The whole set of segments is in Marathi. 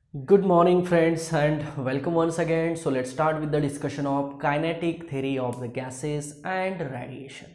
Good morning friends and welcome once again. So let's start with the discussion of kinetic theory of the gases and radiation.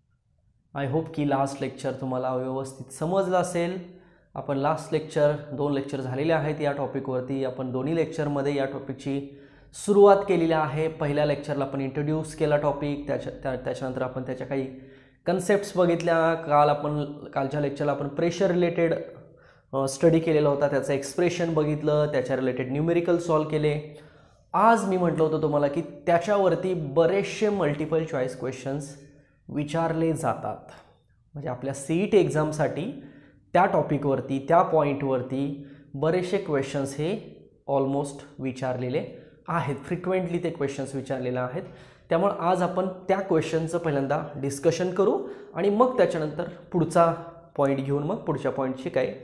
I hope की लास्ट लेक्चर तुम्हाला व्यवस्थित समजलं असेल. आपण लास्ट लेक्चर 2 लेक्चर झालेले आहेत या टॉपिकवरती. आपण दोन्ही लेक्चरमध्ये या टॉपिकची सुरुवात केलेली आहे. पहिल्या लेक्चरला आपण इंट्रोड्यूस केला टॉपिक, त्याच्यानंतर आपण त्याच्या काही कन्सेप्ट्स बघितल्या. कालच्या लेक्चरला आपण प्रेशर रिलेटेड स्टडी केलेला होता, त्याचं एक्सप्रेशन बघितलं, त्याच्या रिलेटेड न्यूमेरिकल सॉल्व केले. आज मी म्हटलं होतं तुम्हाला की त्याच्यावरती बरेचसे मल्टिपल चॉईस क्वेश्चन्स विचारले जातात. म्हणजे आपल्या सीईटी एक्झामसाठी त्या टॉपिकवरती, त्या पॉईंटवरती बरेचसे क्वेश्चन्स हे ऑलमोस्ट विचारलेले आहेत. फ्रिक्वेंटली ते क्वेश्चन्स विचारलेले आहेत. त्यामुळे आज आपण त्या क्वेश्चनचं पहिल्यांदा डिस्कशन करू आणि मग त्याच्यानंतर पुढचा पॉईंट घेऊन मग पुढच्या पॉईंटची काय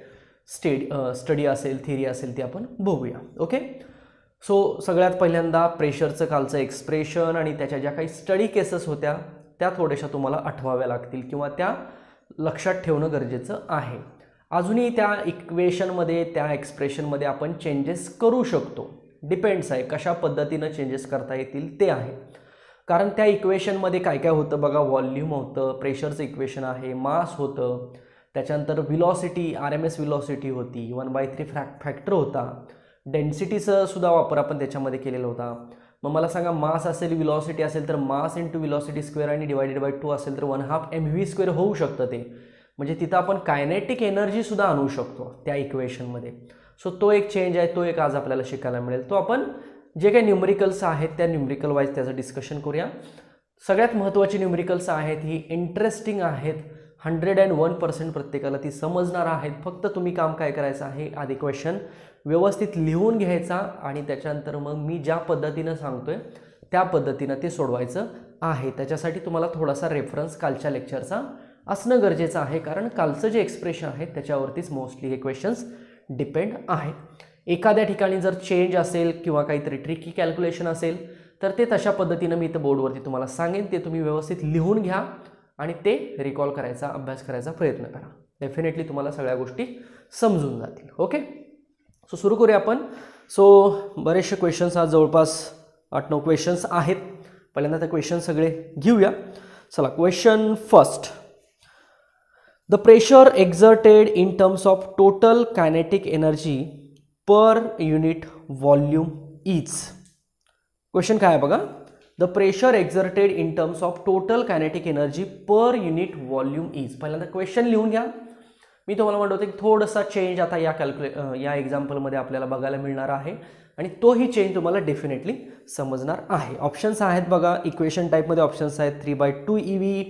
स्टडी असेल, थिअरी असेल ती आपण बघूया. ओके, सो सगळ्यात पहिल्यांदा प्रेशरचं कालचं एक्सप्रेशन आणि त्याच्या ज्या काही स्टडी केसेस होत्या त्या थोड्याशा तुम्हाला आठवाव्या लागतील किंवा त्या लक्षात ठेवणं गरजेचं आहे. अजूनही त्या इक्वेशनमध्ये, त्या एक्सप्रेशनमध्ये आपण चेंजेस करू शकतो. डिपेंड्स आहे कशा पद्धतीनं चेंजेस करता येतील ते आहे. कारण त्या इक्वेशनमध्ये काय काय होतं बघा. व्हॉल्यूम होतं, प्रेशरचं इक्वेशन आहे, मास होतं, त्याच्यानंतर विलॉसिटी, RMS विलॉसिटी होती, 1/3 फॅक्टर होता, डेन्सिटीचा सुद्धा वापर आपण त्याच्यामध्ये केलेला होता. मग मला सांगा, मास असेल, विलॉसिटी असेल तर मास इंटू विलॉसिटी स्क्वेअर आणि डिवायडेड बाय 2 असेल तर 1/2 mv² होऊ शकतं ते. म्हणजे तिथं आपण कायनेटिक एनर्जी सुद्धा आणू शकतो त्या इक्वेशनमध्ये. सो तो एक चेंज आहे, तो एक आज आपल्याला शिकायला मिळेल. तो आपण जे काही न्यूमरिकल्स आहेत त्या न्यूमरिकल वाईज त्याचं डिस्कशन करूया. सगळ्यात महत्त्वाची न्यूमरिकल्स आहेत, ही इंटरेस्टिंग आहेत, 101% प्रत्येकाला ती समजणार आहेत. फक्त तुम्ही काम काय करायचं आहे, आधी क्वेश्चन व्यवस्थित लिहून घ्यायचा आणि त्याच्यानंतर मग मी ज्या पद्धतीनं सांगतोय त्या पद्धतीनं ते सोडवायचं आहे. त्याच्यासाठी तुम्हाला थोडासा रेफरन्स कालच्या लेक्चरचा असणं गरजेचं आहे, कारण कालचं जे एक्सप्रेशन आहे त्याच्यावरतीच मोस्टली हे क्वेश्चन्स डिपेंड आहेत. एखाद्या ठिकाणी जर चेंज असेल किंवा काहीतरी ट्रिकी कॅल्क्युलेशन असेल तर ते तशा पद्धतीनं मी इथं बोर्डवरती तुम्हाला सांगेन. ते तुम्ही व्यवस्थित लिहून घ्या आणि ते रिकॉल करायचा, अभ्यास करायचा प्रयत्न करा. डेफिनेटली तुम्हाला सगळ्या गोष्टी समजून जातील. ओके, सो सुरू करूया आपण. बरेचसे क्वेश्चन्स आज जवळपास 8-9 क्वेश्चन्स आहेत. पहिल्यांदा ते क्वेश्चन सगळे घेऊया. चला, question first. The pressure exerted in terms of total kinetic energy per unit volume is. Question काय आहे बघा. The pressure exerted in terms of total kinetic energy per unit volume is. पहिल्यांदा क्वेश्चन लिहून घ्या. मी तुम्हाला म्हणतो की थोडासा चेंज आता या एक्झाम्पलमध्ये आपल्याला बघायला मिळणार आहे आणि तोही चेंज तुम्हाला डेफिनेटली समजणार आहे. ऑप्शन्स आहेत बघा. इक्वेशन टाईपमध्ये ऑप्शन्स आहेत. 3/2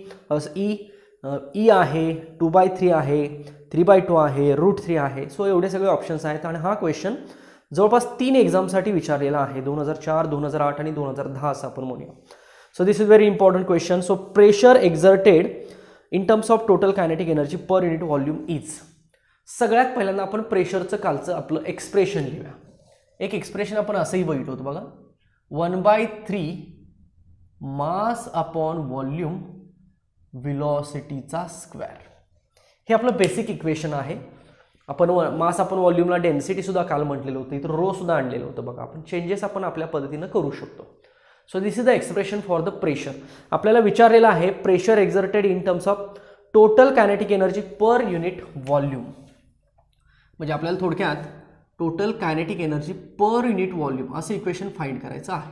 ई आहे, 2/3 आहे, 3/2 आहे, √3 आहे. सो एवढे सगळे ऑप्शन्स आहेत आणि हा क्वेश्चन जवळपास 3 एक्झामसाठी विचारलेला आहे. 2004, 2008 आणि 2010 असं आपण म्हणूया. So this is very important question. So pressure exerted in terms of total kinetic energy per unit volume is. सगळ्यात पहिल्यांदा आपण प्रेशरचं कालचं आपलं एक्सप्रेशन लिहूया. एक एक्सप्रेशन आपण असंही बघितलं होतं बघा. 1/3 मास अपॉन व्हॉल्यूम विलॉसिटीचा स्क्वेअर. हे आपलं बेसिक इक्वेशन आहे. आपण मास आपण व्हॉल्यूमला डेन्सिटी सुद्धा काल म्हटलेलं होतं, इथं रो सुद्धा आणलेलं होतं बघा. आपण चेंजेस आपण आपल्या पद्धतीनं करू शकतो. So this is the expression for the pressure. आपल्याला विचारलेलं आहे pressure exerted in terms of total kinetic energy per unit volume. म्हणजे आपल्याला थोडक्यात total kinetic energy per unit volume असं इक्वेशन फाइंड करायचं आहे.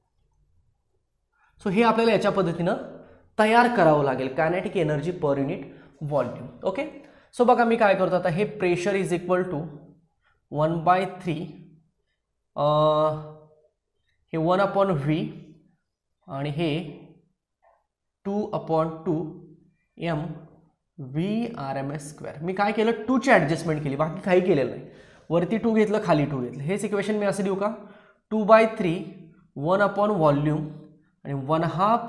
सो हे आपल्याला याच्या पद्धतीनं तयार करावं लागेल, kinetic energy per unit volume. Okay, so बघा मी काय करतो आता. हे प्रेशर इज इक्वल टू 1/3 हे 1/v आणि हे 2/2 mv/RMS². मी काय केलं, 2ची ॲडजस्टमेंट केली, बाकी काही केलेलं नाही. वरती 2 घेतलं, खाली 2 घेतलं. हेच इक्वेशन मी असं देऊ का. 2/3 1/व्हॉल्यूम आणि 1/2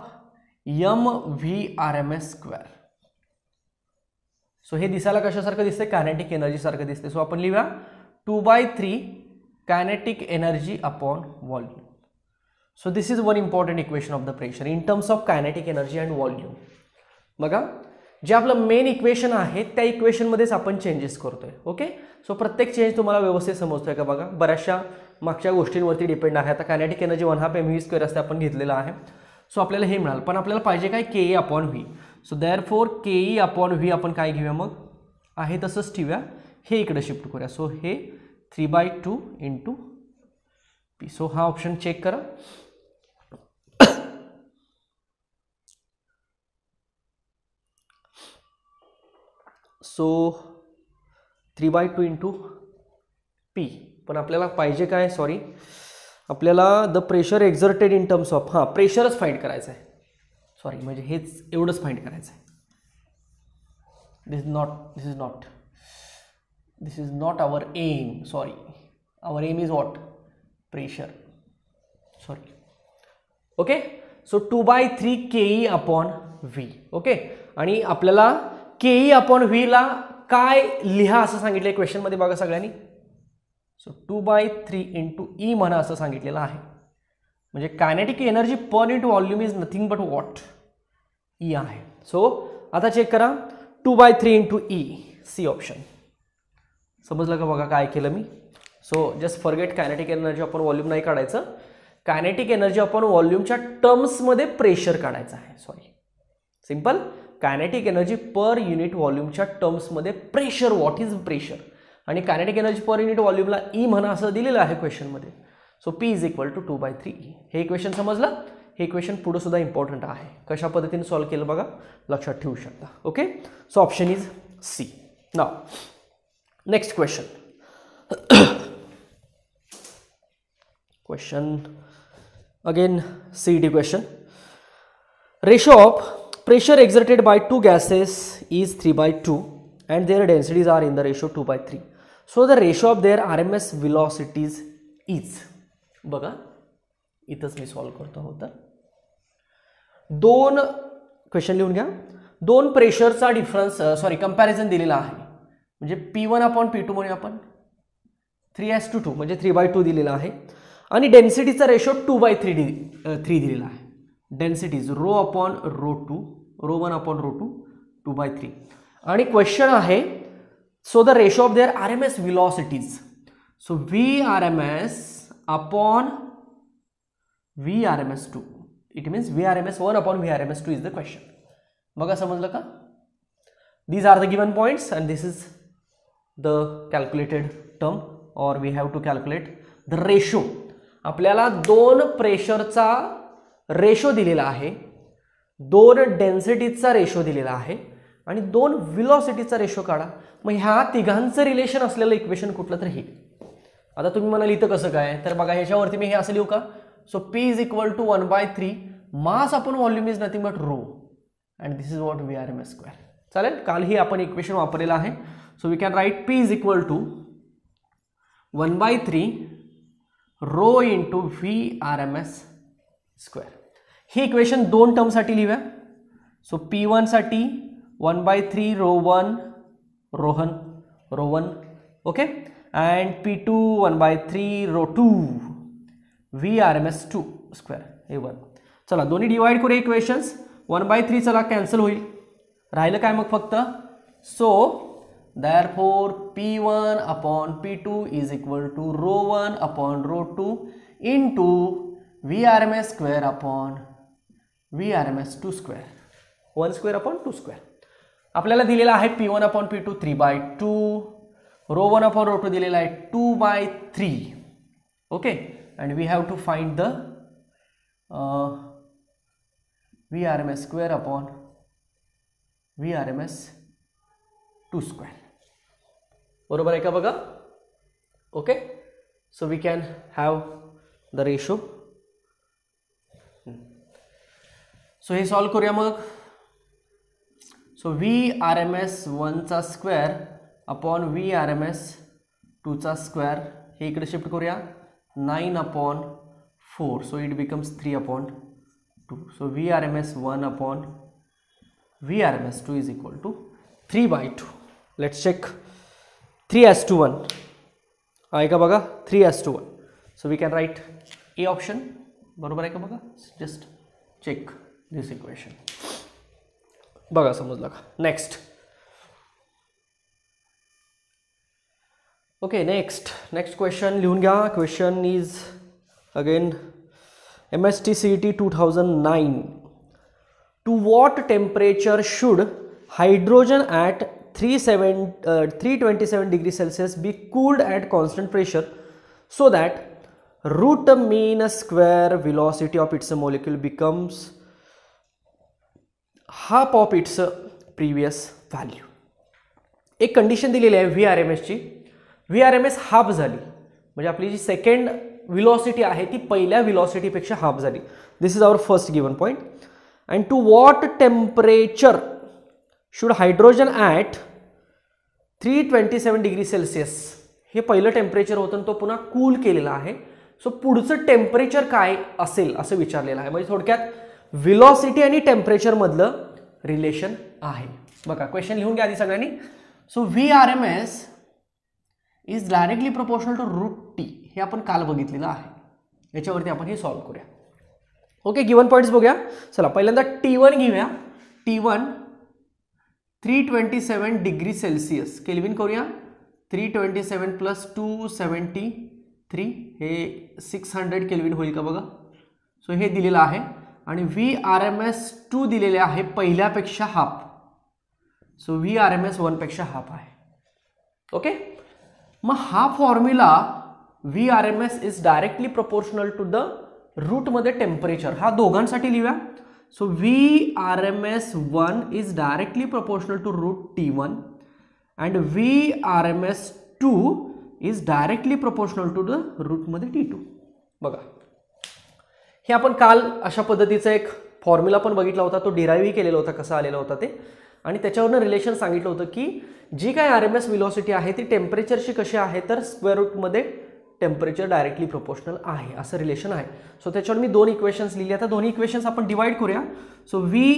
mv/RMS². सो हे दिसायला कशासारखं दिसते, कायनेटिक एनर्जी सारखं दिसते. सो आपण लिहूया 2/3 kinetic energy upon volume. So this is one important equation of the pressure in terms of kinetic energy and volume. बघा जे आपलं मेन इक्वेशन आहे त्या इक्वेशनमध्येच आपण चेंजेस करतोय. ओके, सो प्रत्येक चेंज तुम्हाला व्यवस्थित समजतोय का बघा. बऱ्याचशा मागच्या गोष्टींवरती डिपेंड आहे. आता कायनेटिक एनर्जी 1/2 mv² असते आपण घेतलेलं आहे. सो आपल्याला हे मिळालं, पण आपल्याला पाहिजे काय K upon V. So therefore K upon V आपण काय घेऊया मग, आहे तसंच ठेवूया, हे इकडे शिफ्ट करूया. सो हे 3/2 इंटू पी. सो हा ऑप्शन चेक करा. So 3/2 into P. पण आपल्याला पाहिजे काय, सॉरी, आपल्याला the pressure exerted in terms of, हां प्रेशरच फाइंड करायचं आहे. सॉरी, म्हणजे हेच एवढंच फाइंड करायचं आहे. This is not our M. Sorry, our M is what, pressure. Sorry. Okay, so 2/3 K upon V. Okay, आणि आपल्याला के अपॉन व्ही ला काय लिहा असं सांगितलंय क्वेश्चनमध्ये बघा सगळ्यांनी. सो 2/3 इंटू ई म्हणा असं सांगितलेलं आहे. म्हणजे kinetic energy per unit volume is nothing but what, E आहे. सो आता चेक करा, 2/3 इंटू ई, सी ऑप्शन. समजलं का बघा काय केलं मी. So just forget kinetic energy आपण व्हॉल्यूम नाही काढायचं. कायनेटिक एनर्जी आपण व्हॉल्यूमच्या टर्म्समध्ये प्रेशर काढायचं आहे. Sorry, simple. Kinetic energy per unit व्हॉल्यूमच्या टर्म्समध्ये प्रेशर, व्हॉट इज प्रेशर, आणि कायनेटिक एनर्जी पर युनिट व्हॉल्यूमला ई म्हणा असं दिलेलं आहे क्वेश्चनमध्ये. So P is equal to 2/3 E. हे इक्वेशन समजलं. हे इक्वेशन पुढे सुद्धा इम्पॉर्टंट आहे. कशा पद्धतीने सॉल्व्ह केलं बघा, लक्षात ठेवू शकता. Okay, so option is C. नाव next question. Question again CET question. Ratio of pressure exerted by two gases is 3/2 and their densities are in the ratio 2/3. So the ratio of their RMS velocities is, बघा इथंच मी सॉल्व करतो होता. दोन क्वेश्चन लिहून घ्या. दोन प्रेशरचा डिफरन्स, सॉरी कंपॅरिझन दिलेला आहे. म्हणजे P1 अपॉन P2 म्हणूया आपण, 3:2 म्हणजे 3/2 दिलेला आहे. आणि डेन्सिटीचा रेशो 2/3 दिलेला आहे. Densities rho upon rho, rho upon rho, 2/3. आणि क्वेश्चन आहे, so the ratio of their RMS velocities. So VRMS upon VRMS2. It means VRMS1 upon VRMS2 is the question. बघा समजलं का. These are the given points and this is the calculated term, और we have to calculate the ratio. आपल्याला दोन प्रेशरचा रेशो दिलेला आहे, दोन डेन्सिटीचा रेशो दिलेला आहे, आणि दोन व्हेलॉसिटीचा रेशो काढा. मग ह्या तिघांचं रिलेशन असलेलं इक्वेशन कुठलं तर हे. आता तुम्ही म्हणाल इथं कसं काय, तर बघा ह्याच्यावरती मी हे असं लिहू का. So P is equal to 1/3 mass upon volume is nothing but rho, and this is what VRMS². चालेल, काल ही आपण इक्वेशन वापरलेलं आहे. So we can write P is equal to 1/3 rho into VRMS². ही इक्वेशन दोन टर्मसाठी लिहूया. सो P1 साठी 1/3 रो1 रो1. Okay, and P2 1/3 रो2 VRMS². हे 1. चला दोन्ही डिवाइड करूया इक्वेशन्स. 1/3 चला कॅन्सल होईल, राहिलं काय मग फक्त. So therefore P1 upon P2 is equal to ρ1 upon ρ2 into VRMS² upon VRMS2². 1² upon 2². आपल्याला दिलेला आहे P1 upon P2 3/2, ρ1 upon ρ2 दिलेला आहे 2/3. Okay, and we have to find the VRMS² upon VRMS2². बरोबर आहे का बघा. Okay, so we can have the ratio. So हे सॉल्व करूया मग. सो VRMS1चा स्क्वेअर अपॉन VRMS2चा स्क्वेअर हे इकडे शिफ्ट करूया. 9/4. So it becomes 3/2. So VRMS1 upon VRMS2 is equal to 3/2. Let's check. 3:1 आहे का बघा, 3:1. So we can write A option. बरोबर आहे का बघा. Just check this equation. बघा समजलं का. नेक्स्ट. ओके, नेक्स्ट क्वेश्चन लिहून घ्या. Question is again MST CET 2009. To what temperature should hydrogen at 327 degrees Celsius be cooled at constant pressure so that root mean square velocity of its molecule becomes half of its previous value. एक कंडिशन दिलेली आहे VRMS ची. VRMS हाफ झाली म्हणजे आपली जी सेकंड velocity आहे ती पहिल्या velocity पेक्षा हाफ झाली. This is our first given point. And to what temperature should hydrogen at 327 degree Celsius. हे पहिलं टेम्परेचर होतं तो पुन्हा कूल केलेलं आहे. सो पुढचं टेम्परेचर काय असेल असं विचारलेलं आहे. म्हणजे थोडक्यात velocity आणि टेम्परेचर मधलं रिलेशन आहे. बघा क्वेश्चन लिहून घ्या आधी सगळ्यांनी. So VRMS is directly proportional to √T. हे आपण काल बघितलेलं आहे. याच्यावरती आपण हे सॉल्व्ह करूया. ओके, गिवन पॉइंट्स बघूया. चला पहिल्यांदा T1 घेऊया. T1 327 degree Celsius. केल्विन करूया. 327 प्लस 273 हे 600 केल्विन होईल का बघा. सो हे दिलेलं आहे. आणि VRMS2 दिलेले आहे पहिल्यापेक्षा हाफ. सो VRMS1 पेक्षा हाफ आहे. ओके, मग हा formula VRMS is directly proportional to the root मध्ये टेम्परेचर. हा दोघांसाठी लिहूया. So VRMS1 is directly proportional to √T1 and VRMS2 is directly proportional to the root मध्ये T2. बघा हे आपण काल अशा पद्धतीचा एक फॉर्म्युला पण बघितला होता. तो डिराईव्ह केलेला होता, कसा आलेला होता ते. आणि त्याच्यावरनं रिलेशन सांगितलं होतं की जी काय RMS वेलोसिटी आहे ती टेम्परेचरशी कशी आहे तर स्क्वेअर रूटमध्ये टेम्परेचर डायरेक्टली प्रोपोर्शनल आहे असं रिलेशन आहे. सो त्याच्यावर मी दोन इक्वेशन्स लिहिली. आता दोन्ही इक्वेशन्स आपण डिवाइड करूया. So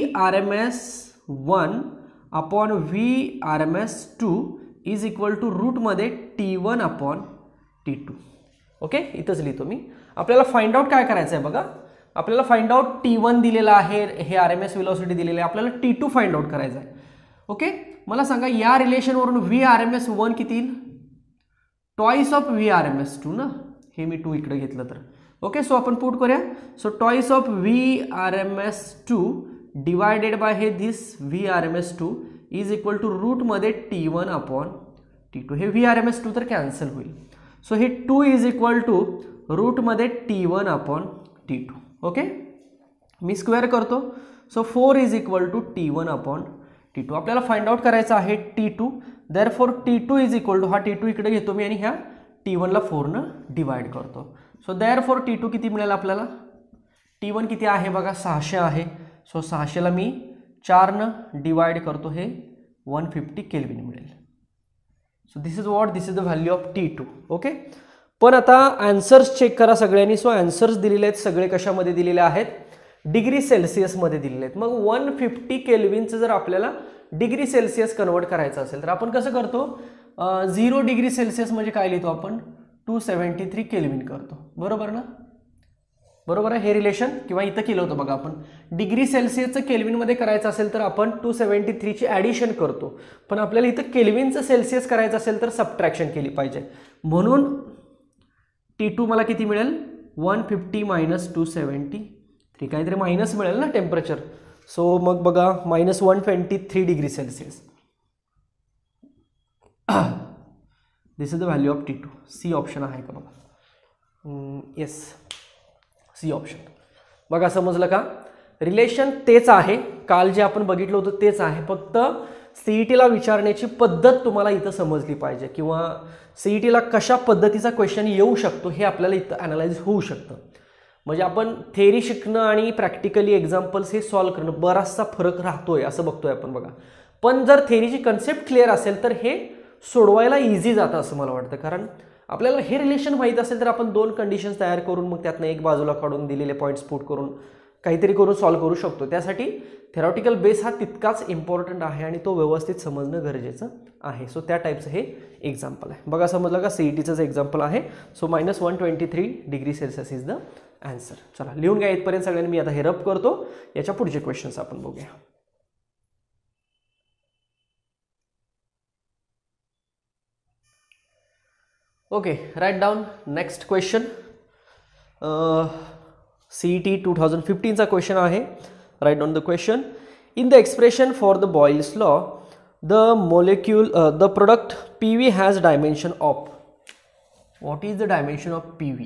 VRMS1 upon VRMS2 is equal to रूटमध्ये T1 अपॉन T2. ओके, इथंच लिहितो मी. आपल्याला फाइंड आउट काय करायचं आहे बघा. आपल्याला फाइंड आउट T1 दिलेला आहे, हे RMS वेलोसिटी दिलेली आहे. आपल्याला T2 फाइंड आउट करायचं आहे. ओके, मला सांगा या रिलेशनवरून VRMS1 किती येईल. टॉइस ऑफ VRMS2 ना. हे मी 2 इकडे घेतलं तर. ओके, सो आपण पुट करूया. So twice of VRMS2 divided by हे this VRMS2 is equal to रूटमध्ये T1 अपॉन T2. हे VRMS2 तर कॅन्सल होईल. सो हे 2 इज इक्वल टू रूटमध्ये T1 अपॉन T2. ओके, मी स्क्वेअर करतो. So 4 is equal to T1 upon T2. आपल्याला फाइंड आउट करायचं आहे T2. Therefore T2 is equal to, हा T2 इकडे घेतो मी आणि ह्या T1ला 4 डिवाइड करतो. सो देअरफॉर T2 किती मिळेल आपल्याला. T1 किती आहे बघा 600 आहे. सो 600ला मी 4 डिवाइड करतो, हे 150 केल्विन मिळेल. So this is what, this is the value of T2. Okay, पण आता आन्सर्स चेक करा सगळ्यांनी. सो आन्सर्स दिलेले आहेत सगळे कशामध्ये दिलेले आहेत, डिग्री सेल्सिअसमध्ये दिलेले आहेत. मग 150 केल्विनचं जर आपल्याला डिग्री सेल्सिअस कन्वर्ट करायचं असेल तर आपण कसं करतो. 0 डिग्री सेल्सिअस म्हणजे काय लिहितो आपण 273 केल्विन करतो. बरोबर ना, बरोबर आहे हे रिलेशन. किंवा इथं केलं होतं बघा आपण. डिग्री सेल्सिअसचं केल्विनमध्ये करायचं असेल तर आपण 273 ची ॲडिशन करतो. पण आपल्याला इथं केल्विनचं सेल्सिअस करायचं असेल तर सबट्रॅक्शन केली पाहिजे. म्हणून T2 मला किती मिळेल 150 मायनस 273 काहीतरी मायनस मिळेल ना टेम्परेचर. सो मग बघा -123 degree Celsius. This is the value of T2. C option आहे का बघा. Yes, C option. बघा समजलं का. रिलेशन तेच आहे, काल जे आपण बघितलं होतं तेच आहे. फक्त CETला विचारण्याची पद्धत तुम्हाला इथं समजली पाहिजे किंवा CETला कशा पद्धतीचा क्वेश्चन येऊ शकतो हे आपल्याला इथं ॲनालाइज होऊ शकतं. म्हणजे आपण थेअरी शिकणं आणि प्रॅक्टिकली एक्झाम्पल्स हे सॉल्व्ह करणं बराचसा फरक राहतोय असं बघतोय आपण बघा. पण जर थेअरीची कन्सेप्ट क्लिअर असेल तर हे सोडवायला इझी जातं असं मला वाटतं. कारण आपल्याला हे रिलेशन माहीत असेल तर आपण 2 कंडिशन्स तयार करून मग त्यातनं एक बाजूला काढून दिलेले पॉईंट्स पुट करून काहीतरी करून सॉल्व्ह करू शकतो. त्यासाठी थेरॉटिकल बेस हा तितकाच इम्पॉर्टंट आहे आणि तो व्यवस्थित समजणं गरजेचं आहे. सो त्या टाईपचं हे एक्झाम्पल आहे. बघा समजलं का, CETचंच एक्झाम्पल आहे. So -123 degree Celsius is the answer. चला लिहून घ्या इथपर्यंत सगळ्यांनी. मी आता हे रब करतो. याच्या पुढचे क्वेश्चन्स आपण बघूया. Okay, write down next question. CET 2015चा क्वेश्चन आहे. Write down the question. In the expression for the Boyle's law the product PV has dimension of. What is the dimension of PV?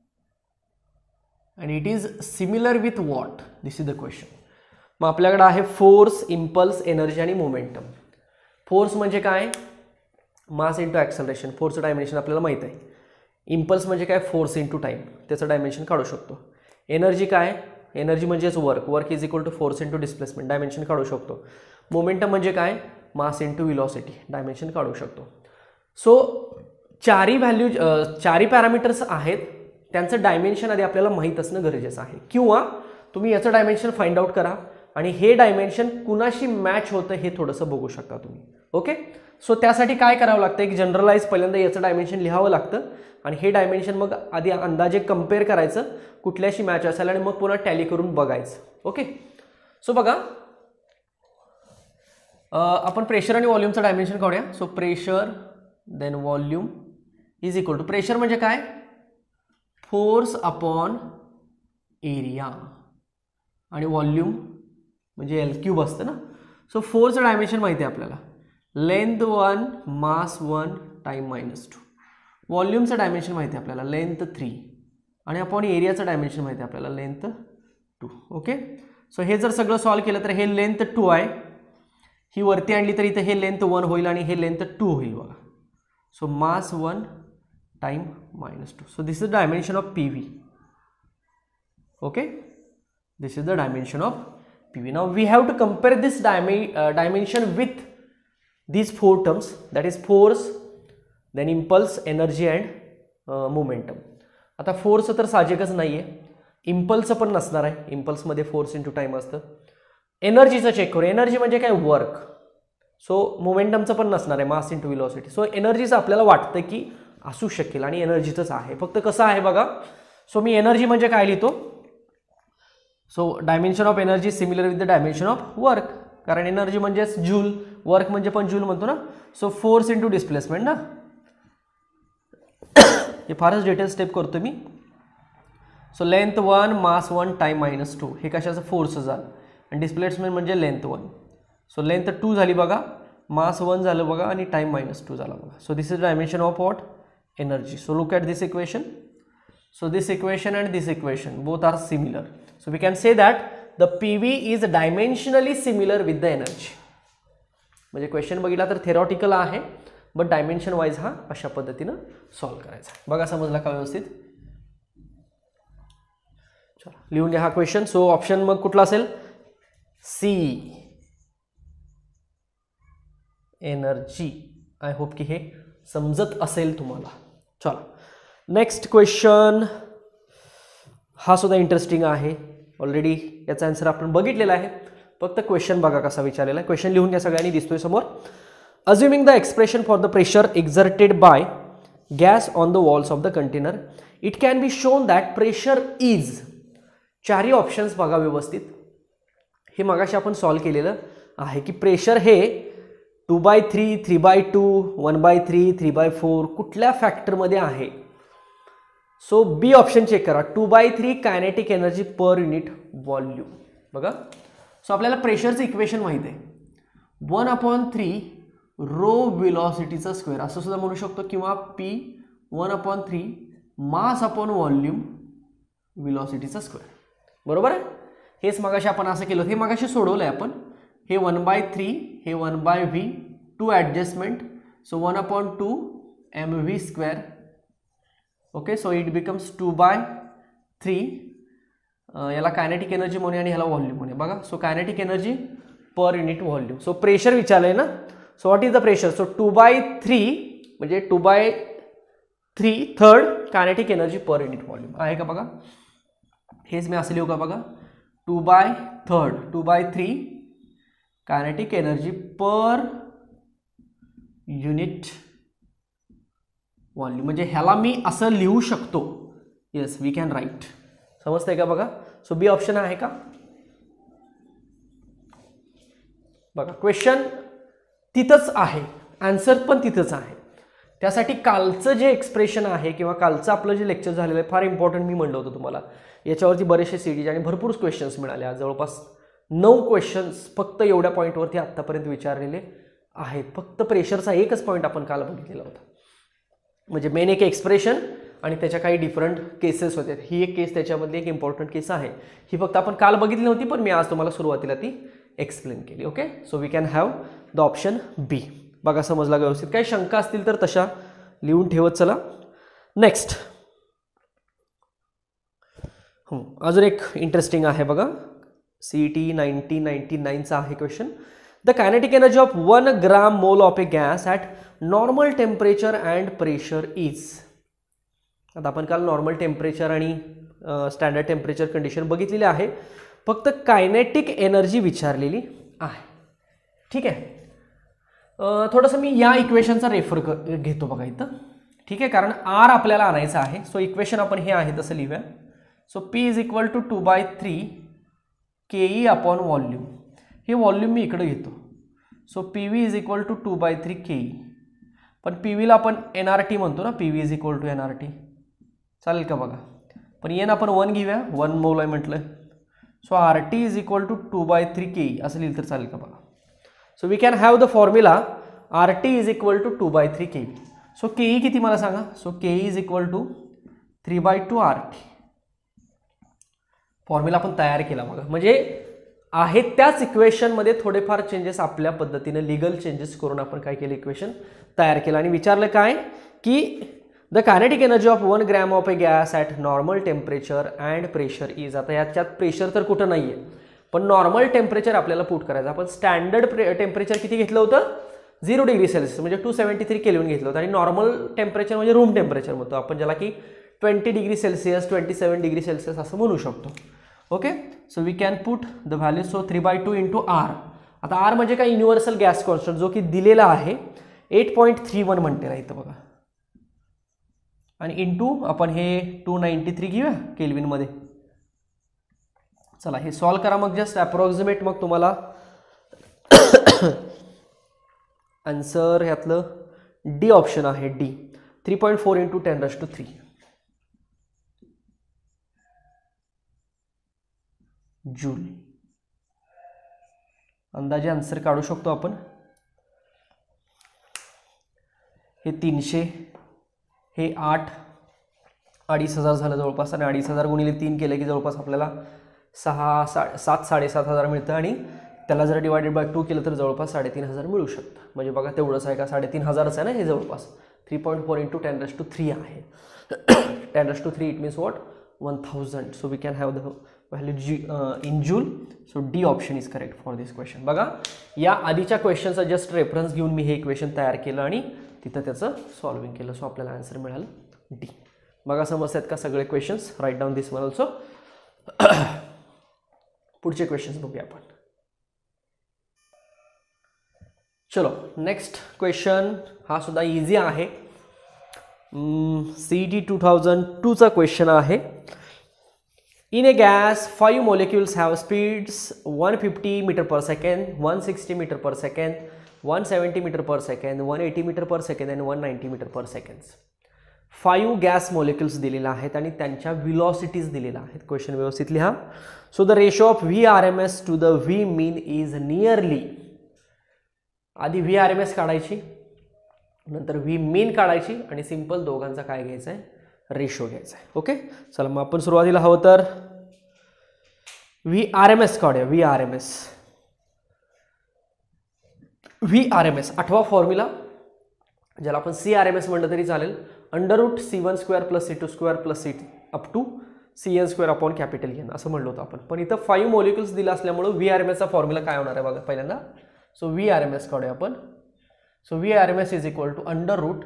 And it is similar with what? This is the question. मग आपल्याकडे आहे फोर्स, इम्पल्स, एनर्जी आणि मोमेंटम. फोर्स म्हणजे काय? Mass into acceleration. फोर्सचं डायमेन्शन आपल्याला माहीत आहे. इम्पल्स म्हणजे काय? Force into time. त्याचं डायमेन्शन काढू शकतो. एनर्जी काय? एनर्जी म्हणजेच work. Work is equal to force into displacement. Dimension काढू शकतो. मोमेंटम म्हणजे काय? Mass into velocity. डायमेन्शन काढू शकतो. सो चारी पॅरामीटर्स आहेत, त्यांचं डायमेन्शन आधी आपल्याला माहीत असणं गरजेचं आहे. किंवा तुम्ही याचं डायमेन्शन फाइंड आउट करा आणि हे डायमेन्शन कुणाशी मॅच होतं हे थोडंसं बघू शकता तुम्ही. ओके, सो त्यासाठी काय करावं लागतं? एक जनरलाइज पहिल्यांदा याचं डायमेन्शन लिहावं लागतं आणि हे डायमेन्शन मग आधी अंदाजे कम्पेअर करायचं कुठल्याशी मॅच असेल आणि मग पुन्हा टॅली करून बघायचं. ओके, सो बघा आपण प्रेशर आणि व्हॉल्यूमचं डायमेन्शन काढूया. So pressure then volume is equal to, pressure म्हणजे काय? फोर्स अपॉन एरिया आणि व्हॉल्यूम म्हणजे एल क्यूब असतं ना. सो फोर्सचं डायमेन्शन माहिती आहे आपल्याला, लेंथ 1 मास 1 टाइम -2. व्हॉल्यूमचं डायमेन्शन माहिती आहे आपल्याला, लेंथ 3 आणि अपॉन एरियाचं डायमेन्शन माहिती आहे आपल्याला, लेंथ 2. ओके, सो हे जर सगळं सॉल्व केलं तर हे लेंथ 2 आहे, ही वरती आणली तर इथे हे लेंथ 1 होईल आणि हे लेंथ 2 होईल बघा. So mass 1 time -2. So this is the dimension of PV. Okay, this is the dimension of PV. Now we have to compare this dimension with these four terms, that is force, then impulse, energy and momentum. आता फोर्स तर साहजिकच नाही आहे, इम्पल्सचं पण नसणार आहे. इम्पल्समध्ये फोर्स इंटू टाईम असतं. एनर्जीचं चेक करू. एनर्जी म्हणजे काय? वर्क. सो मोमेंटमचं पण नसणार आहे, मास इंटू व्हेलॉसिटी. सो एनर्जीचं आपल्याला वाटतं की असू शकेल आणि एनर्जीचंच आहे, फक्त कसं आहे बघा. सो मी एनर्जी म्हणजे काय लिहितो? So dimension of energy similar with the dimension of work, कारण एनर्जी म्हणजेच जूल, वर्क म्हणजे पण जूल म्हणतो ना. सो फोर्स इंटू डिस्प्लेसमेंट ना. हे फारच डिटेल स्टेप करतो मी. सो लेंथ 1 मास 1 टाइम -2 हे कशाचं? फोर्स झालं आणि डिस्प्लेसमेंट म्हणजे लेंथ 1. सो लेंथ 2 झाली बघा, मास 1 झालं बघा आणि टाइम -2 झाला बघा. So this is dimension of what? Energy. So look at this equation. So this equation and this equation both are similar. So we can say that the PV is dimensionally similar with the energy. म्हणजे क्वेश्चन बघितला तर थेरॉटिकल आहे, बट डायमेन्शन वाईज हा अशा पद्धतीनं सॉल्व करायचा आहे. बघा समजला का व्यवस्थित? चला लिहून घ्या हा क्वेश्चन. सो ऑप्शन मग कुठला असेल? C, energy. आय होप की हे समजत असेल तुम्हाला. चला नेक्स्ट क्वेश्चन. हा सुद्धा इंटरेस्टिंग आहे. ऑलरेडी याचा आन्सर आपण बघितलेला आहे, फक्त क्वेश्चन बघा कसा विचारलेला आहे. क्वेश्चन लिहून घ्या, सगळ्यांनी दिसतोय समोर. Assuming the expression for the pressure exerted by gas on the walls of the container, it can be shown that pressure is. चारही ऑप्शन्स बघा व्यवस्थित. हे मगाशी आपण सॉल्व केलेलं आहे की प्रेशर हे 2/3, 3/2, 1/3, 3/4 कुठल्या फॅक्टरमध्ये आहे. सो बी ऑप्शन चेक करा, 2/3 kinetic energy per unit volume. बघा, सो आपल्याला प्रेशरचं इक्वेशन माहित आहे, 1/3 रो व्हेलॉसिटीचा स्क्वेअर असं सुद्धा म्हणू शकतो, किंवा P 1/3 मास अपॉन व्हॉल्यूम व्हेलॉसिटीचा स्क्वेअर. बरोबर आहे. हेच मगाशी आपण असं केलं, हे मगाशी सोडवलंय आपण. हे 1/3, हे 1/v, 2 adjustment. So 1/2 mv square. Okay, so it becomes 2/3. याला कायनेटिक एनर्जी म्हणूया आणि ह्याला व्हॉल्यूम म्हणूया. बघा, so kinetic energy per unit volume. So pressure विचारलंय ना. So what is the pressure? So 2/3 म्हणजे 2/3 third kinetic energy per unit volume आहे का? बघा, हेच मी असं लिहू का? बघा, 2/3 kinetic energy per unit volume, म्हणजे ह्याला मी असं लिहू शकतो. Yes, we can write. समजतंय का? बघा, सो बी ऑप्शन आहे का? बघा, क्वेश्चन तिथंच आहे, आन्सर पण तिथंच आहे. त्यासाठी कालचं जे एक्सप्रेशन आहे किंवा कालचं आपलं जे लेक्चर झालेलं आहे फार इम्पॉर्टंट मी म्हणलं होतं तुम्हाला. याच्यावरती बरेचसे सीडीज आणि भरपूर क्वेश्चन्स मिळाले. आज जवळपास 9 क्वेश्चन्स फक्त एवढ्या पॉईंटवरती आत्तापर्यंत विचारलेले आहेत. फक्त प्रेशरचा एकच पॉईंट आपण काल बघितलेला होता. म्हणजे मेन एक एक्सप्रेशन आणि त्याच्या काही डिफरंट केसेस होते. ही एक केस त्याच्यामधली एक इम्पॉर्टंट केस आहे. ही फक्त आपण काल बघितली नव्हती, पण मी आज तुम्हाला सुरुवातीला ती एक्सप्लेन केली. Okay, so we can have the option B. बघा समजला व्यवस्थित. काही शंका असतील तर तशा लिहून ठेवत चला. नेक्स्ट अजून एक इंटरेस्टिंग आहे बघा. CET 1999चा आहे question. The kinetic energy of 1 gram mole of a gas at normal temperature and pressure is. आता आपण काल नॉर्मल टेम्परेचर आणि स्टँडर्ड टेम्परेचर कंडिशन बघितलेली आहे. फक्त कायनेटिक एनर्जी विचारलेली आहे. ठीक आहे. थोडंसं मी या इक्वेशनचा रेफर घेतो बघा इथं. ठीक आहे, कारण आर आपल्याला आणायचं आहे. सो इक्वेशन आपण हे आहे तसं लिहूया. So P is equal to 2/3 KE upon volume. हे व्हॉल्यूम मी इकडे घेतो. So PV is equal to 2/3 KE. पण PVला आपण NRT म्हणतो ना. PV is equal to NRT. चालेल का बघा. पण येन आपण 1 घेऊया. 1 मोल आहे म्हटलं. So RT is equal to 2/3 KE असं लिहिलं तर चालेल का बघा. So we can have the formula RT is equal to 2/3 KE. So KE किती मला सांगा. So KE is equal to 3/2 RT. Formula आपण तयार केला बघा. म्हणजे आहेत त्याच इक्वेशनमध्ये थोडेफार चेंजेस आपल्या पद्धतीने लिगल चेंजेस करून आपण काय केलं, इक्वेशन तयार केलं. आणि विचारलं काय की the kinetic energy of 1 gram of a gas at normal temperature and pressure is. आता याच्यात प्रेशर तर कुठं नाही आहे, पण नॉर्मल टेम्परेचर आपल्याला पुट करायचं. आपण स्टँडर्ड टेम्परेचर किती घेतलं होतं. 0 डिग्री सेल्सिअस म्हणजे 273 केल्विन घेतलं होतं. आणि नॉर्मल टेम्परेचर म्हणजे रूम टेम्परेचर म्हणतो आपण, ज्याला की 20 डिग्री सेल्सिअस 27 डिग्री सेल्सिअस असं म्हणू शकतो. Okay, so we can put the value. So 3/2 into R. आता आर म्हणजे काय, युनिव्हर्सल गॅस कॉन्स्टंट जो की दिलेला आहे 8.31 म्हणते इथं बघा. आणि इंटू आपण हे 293 घेऊया केल्विनमध्ये. चला हे सॉल्व करा मग जस्ट अप्रॉक्सिमेट. मग तुम्हाला आन्सर ह्यातलं डी ऑप्शन आहे. D 3.4 into 10⁻³ joule. अंदाजे आन्सर काढू शकतो आपण. हे 300, हे 8, 2500 झालं जवळपास. आणि 2500 गुणिले 3 केले की जवळपास आपल्याला 7,500 मिळतं. आणि त्याला जर डिवायडेड बाय 2 केलं तर जवळपास 3,500 मिळू शकतं. म्हणजे बघा तेवढंच आहे का, 3,500च आहे ना हे जवळपास. 3.4 इंटू 10⁻³ आहे. 10⁻³ it means what 1000. So we can have the value in joule. So D option is correct for this question. बघा या आधीच्या क्वेश्चनचा जस्ट रेफरन्स घेऊन मी हे इक्वेशन तयार केलं आणि तिथं त्याचं सॉल्विंग केलं. सो आपल्याला आन्सर मिळालं डी. बघा समजतात का सगळे questions. Write down this one also. पुढचे क्वेश्चन्स बघूया आपण. चलो नेक्स्ट क्वेश्चन. हा सुद्धा इझी आहे. CET 2002चा क्वेश्चन आहे. In a gas, 5 molecules have speeds 150 meter per second, 160 meter per second, 170 meter per second, 180 meter per second and 190 meter per second. 5 gas molecules दिलेल्या आहेत आणि त्यांच्या व्हिलॉसिटीज दिलेल्या आहेत. क्वेश्चन व्यवस्थित लिहा. So the ratio of VRMS to the V mean is nearly. आधी VRMS काढायची, नंतर V मीन काढायची आणि सिंपल दोघांचा काय घ्यायचा आहे, रेशो घ्यायचा आहे. ओके, चला मग आपण सुरुवातीला हवं तर VRMS काढूया. VRMS आठवा फॉर्म्युला, ज्याला आपण CRMS म्हणलं तरी चालेल. √C1² + C2² + C up to CN² upon capital N असं म्हणलं होतं आपण. पण इथं 5 मॉलिक्युल्स दिला असल्यामुळे VRMSचा फॉर्म्युला काय होणार आहे बघा पहिल्यांदा. सो VRMS काढूया आपण. So VRMS is equal to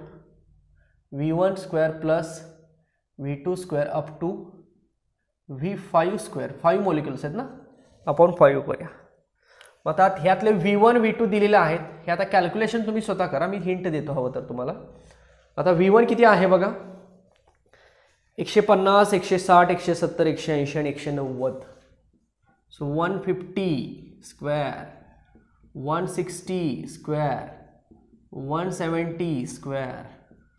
√V1² + V2² up to V5². 5 molecules आहेत ना, अपॉन 5 करूया. मग आता ह्यातले V1 V2 दिलेले आहेत. हे आता कॅल्क्युलेशन तुम्ही स्वतः करा, मी हिंट देतो हवं तर तुम्हाला. आता V1 किती आहे बघा, 150, 160, 170, 180 आणि 190. So 150², 160², 170²,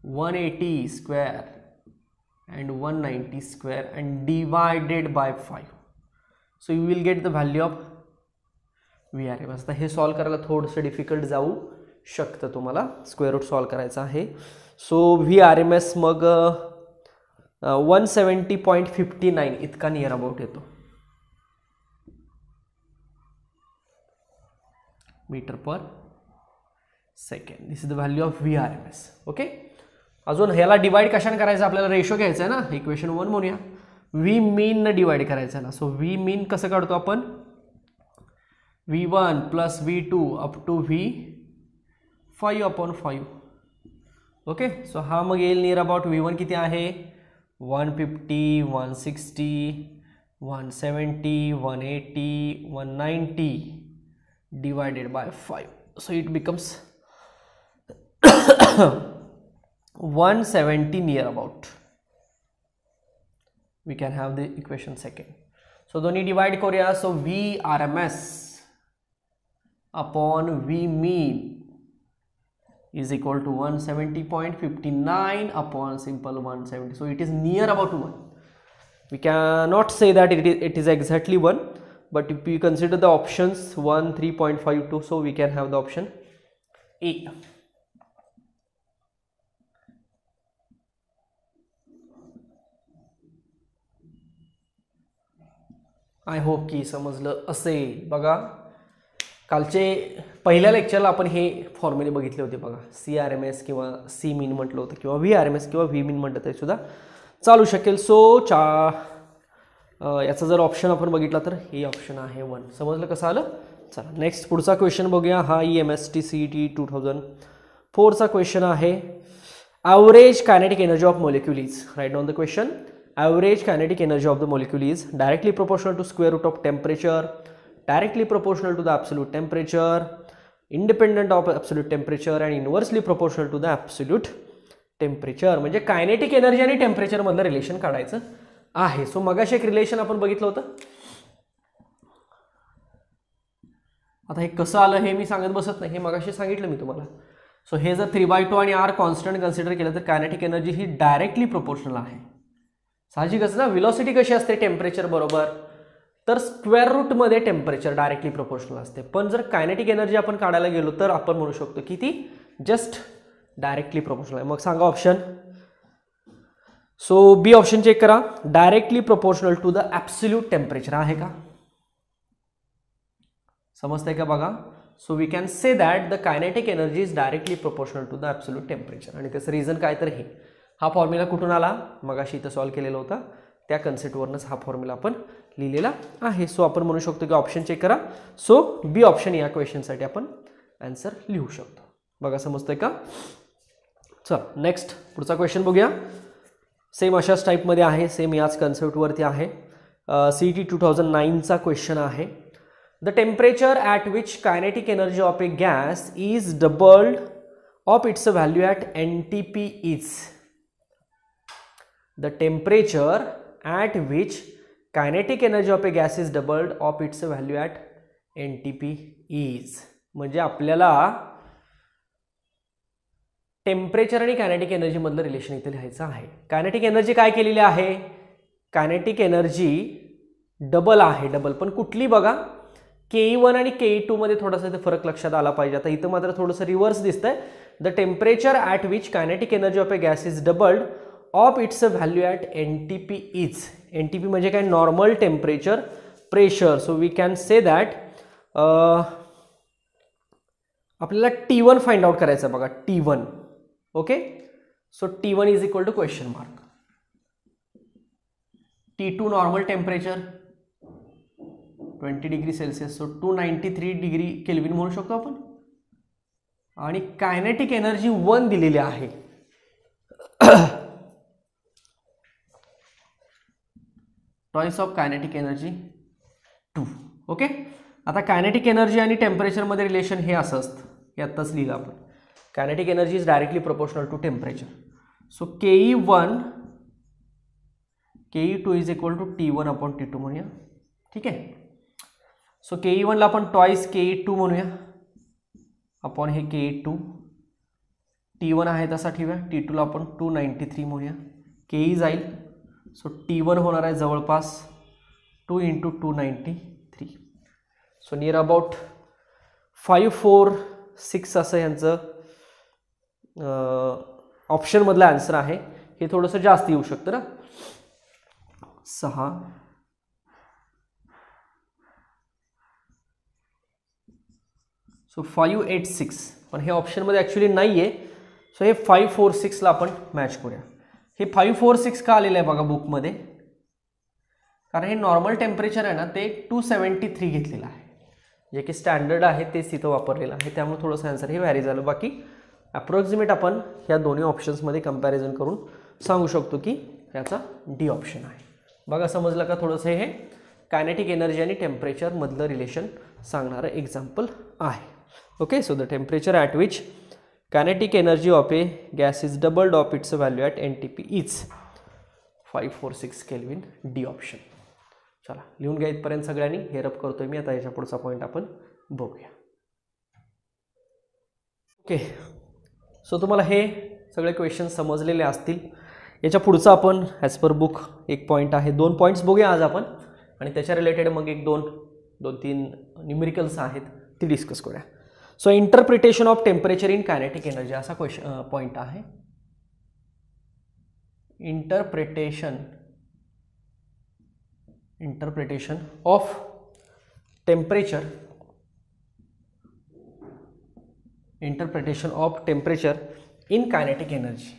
180 square and 190 square and divided by 5. So you will get the value of VRMS. आता हे सॉल्व करायला थोडंसं डिफिकल्ट जाऊ शकतं तुम्हाला, स्क्वेअर रूट सॉल्व करायचं आहे. सो VRMS मग 170.59 इतका नियर अबाउट येतो metre per second. This is the value of VRMS. Okay, अजून ह्याला डिवाइड कशाने करायचं, आपल्याला रेशो घ्यायचा आहे ना, इक्वेशन 1 म्हणूया. V मीन न डिवाइड करायचं आहे ना. सो V मीन कसं काढतो आपण, V1 plus V2 up to V5/5. Okay, so हा मग येईल नियर अबाउट V1 किती आहे, 150, 160, 170, 180, 190 divided by 5. So it becomes 170 near about. We can have the equation second. So दोन्ही divide करूया. So VRMS upon V mean is equal to 170.59 upon simple 170. So it is near about 1. We cannot say that it is exactly 1, but if we consider the options 1, 3.52, so we can have the option A. I hope की समजलं असेल. बघा, कालचे पहिल्या लेक्चरला आपण हे फॉर्म्युले बघितले होते बघा, CRMS किंवा C मीन म्हटलं होतं किंवा VRMS किंवा V मीन म्हटलं तरी सुद्धा चालू शकेल. सो याचा जर ऑप्शन आपण बघितला तर हे ऑप्शन आहे 1. समजलं कसं आलं. चला नेक्स्ट पुढचा क्वेश्चन बघूया. हा EMST CET 2004चा क्वेश्चन आहे. Average kinetic energy of molecule is, right down the question. Average kinetic energy of the molecule is directly proportional to square root of temperature, directly proportional to the absolute temperature, independent of absolute temperature and inversely proportional to the absolute temperature. म्हणजे कायनेटिक एनर्जी आणि टेम्परेचर मधलं रिलेशन काढायचं आहे. सो मगाशी एक रिलेशन आपण बघितलं होतं. आता हे कसं आलं हे मी सांगत बसत नाही, हे मगाशी सांगितलं मी तुम्हाला. सो हे जर 3/2 आणि R कॉन्स्टंट कन्सिडर केलं तर कायनेटिक एनर्जी ही डायरेक्टली प्रोपोर्शनल आहे. साहजिकच ना, व्हेलॉसिटी कशी असते टेम्परेचर बरोबर, तर स्क्वेअर रूट मध्ये टेम्परेचर डायरेक्टली प्रोपोर्शनल असते. पण जर कायनेटिक एनर्जी आपण काढायला गेलो तर आपण म्हणू शकतो की ती जस्ट डायरेक्टली प्रोपोर्शनल आहे. मग सांगा option. So B option check करा, directly proportional to the absolute temperature आहे का, समजतंय का बघा. So we can say that the kinetic energy is directly proportional to the absolute temperature. आणि त्याचं रिझन काय तर हे, हा फॉर्म्युला कुठून आला, मगाशी इथं सॉल्व केलेला होता त्या कन्सेप्टवरनंच हा फॉर्म्युला आपण लिहिलेला आहे. सो आपण म्हणू शकतो की ऑप्शन चेक करा. सो बी ऑप्शन या क्वेश्चनसाठी आपण आन्सर लिहू शकतो. बघा समजतंय का. चल नेक्स्ट पुढचा क्वेश्चन बघूया. सेम अशाच टाईपमध्ये आहे, सेम याच कन्सेप्टवरती आहे. CET 2009चा क्वेश्चन आहे. The temperature at which kinetic energy of a gas is doubled of its value at NTP is. The temperature at which kinetic energy of a gas is doubled of its value at NTP is. म्हणजे आपल्याला टेम्परेचर आणि कायनेटिक एनर्जी मधलं रिलेशन इथे लिहायचं आहे. कायनेटिक एनर्जी काय केलेली आहे, कायनेटिक एनर्जी डबल आहे, डबल पण कुठली बघा, KE1 आणि KE2 मध्ये थोडासा इथे फरक लक्षात आला पाहिजे. आता इथं मात्र थोडंसं रिव्हर्स दिसतंय. The temperature at which kinetic energy of a gas is doubled of its value at NTP is. NTP म्हणजे काय, normal temperature pressure. So we can say that आपल्याला T1 फाइंड आउट करायचं बघा, T1. Okay, so T1 is equal to question mark. T2 normal temperature 20 degree Celsius, so 293 degree kelvin म्हणू शकतो आपण. आणि कायनेटिक एनर्जी 1 दिलेली आहे. Twice of kinetic energy 2. Okay, आता कायनेटिक एनर्जी आणि टेम्परेचरमध्ये रिलेशन हे असं असतं, हे आत्ताच लिहिलं आपण. Kinetic energy is directly proportional to temperature. So KE1 KE2 is equal to T1 upon T2 म्हणूया. ठीक आहे. सो KE1 ला आपण टॉइस KE2 म्हणूया अपॉन हे KE2 T1 आहे तसा ठेवूया, T2ला आपण 293 म्हणूया, Ke जाईल. सो T1 होणार आहे जवळपास 2 × 293. सो नियर अबाउट 546 असं यांचं ऑप्शनमधलं आन्सर आहे. हे थोडंसं जास्त येऊ शकतं ना, 6. सो 586, पण हे ऑप्शनमध्ये ॲक्च्युली नाही आहे. सो हे 546ला आपण मॅच करूया. हे 546 का आलेलं आहे बघा बुकमध्ये, कारण हे नॉर्मल टेम्परेचर आहे ना ते 273 घेतलेलं आहे, जे की स्टँडर्ड आहे तेच तिथं वापरलेलं आहे. त्यामुळे थोडंसं आन्सर हे व्हॅरी झालं. बाकी अप्रॉक्सिमेट आपण ह्या दोन्ही ऑप्शन्समध्ये कंपॅरिझन करून सांगू शकतो की याचा डी ऑप्शन आहे. बघा समजलं का? थोडंसं हे कायनेटिक एनर्जी आणि टेम्परेचर मधलं रिलेशन सांगणारं एक्झाम्पल आहे. Okay, so the temperature at which kinetic energy of a gas is doubled of its value at NTP is 546 kelvin, D option. चला लिहून घ्या इथपर्यंत सगळ्यांनी. हे रप करतोय मी. आता याच्या पुढचा पॉईंट आपण बघूया. ओके, सो तुम्हाला हे सगळे क्वेश्चन समजलेले असतील. याच्या पुढचं आपण ॲज पर बुक एक पॉईंट आहे, 2 पॉईंट्स बघूया आज आपण, आणि त्याच्या रिलेटेड मग 2-3 न्यूमेरिकल्स आहेत ती डिस्कस करूया. So interpretation of temperature in kinetic energy असा पॉईंट आहे. Interpretation of temperature in kinetic energy.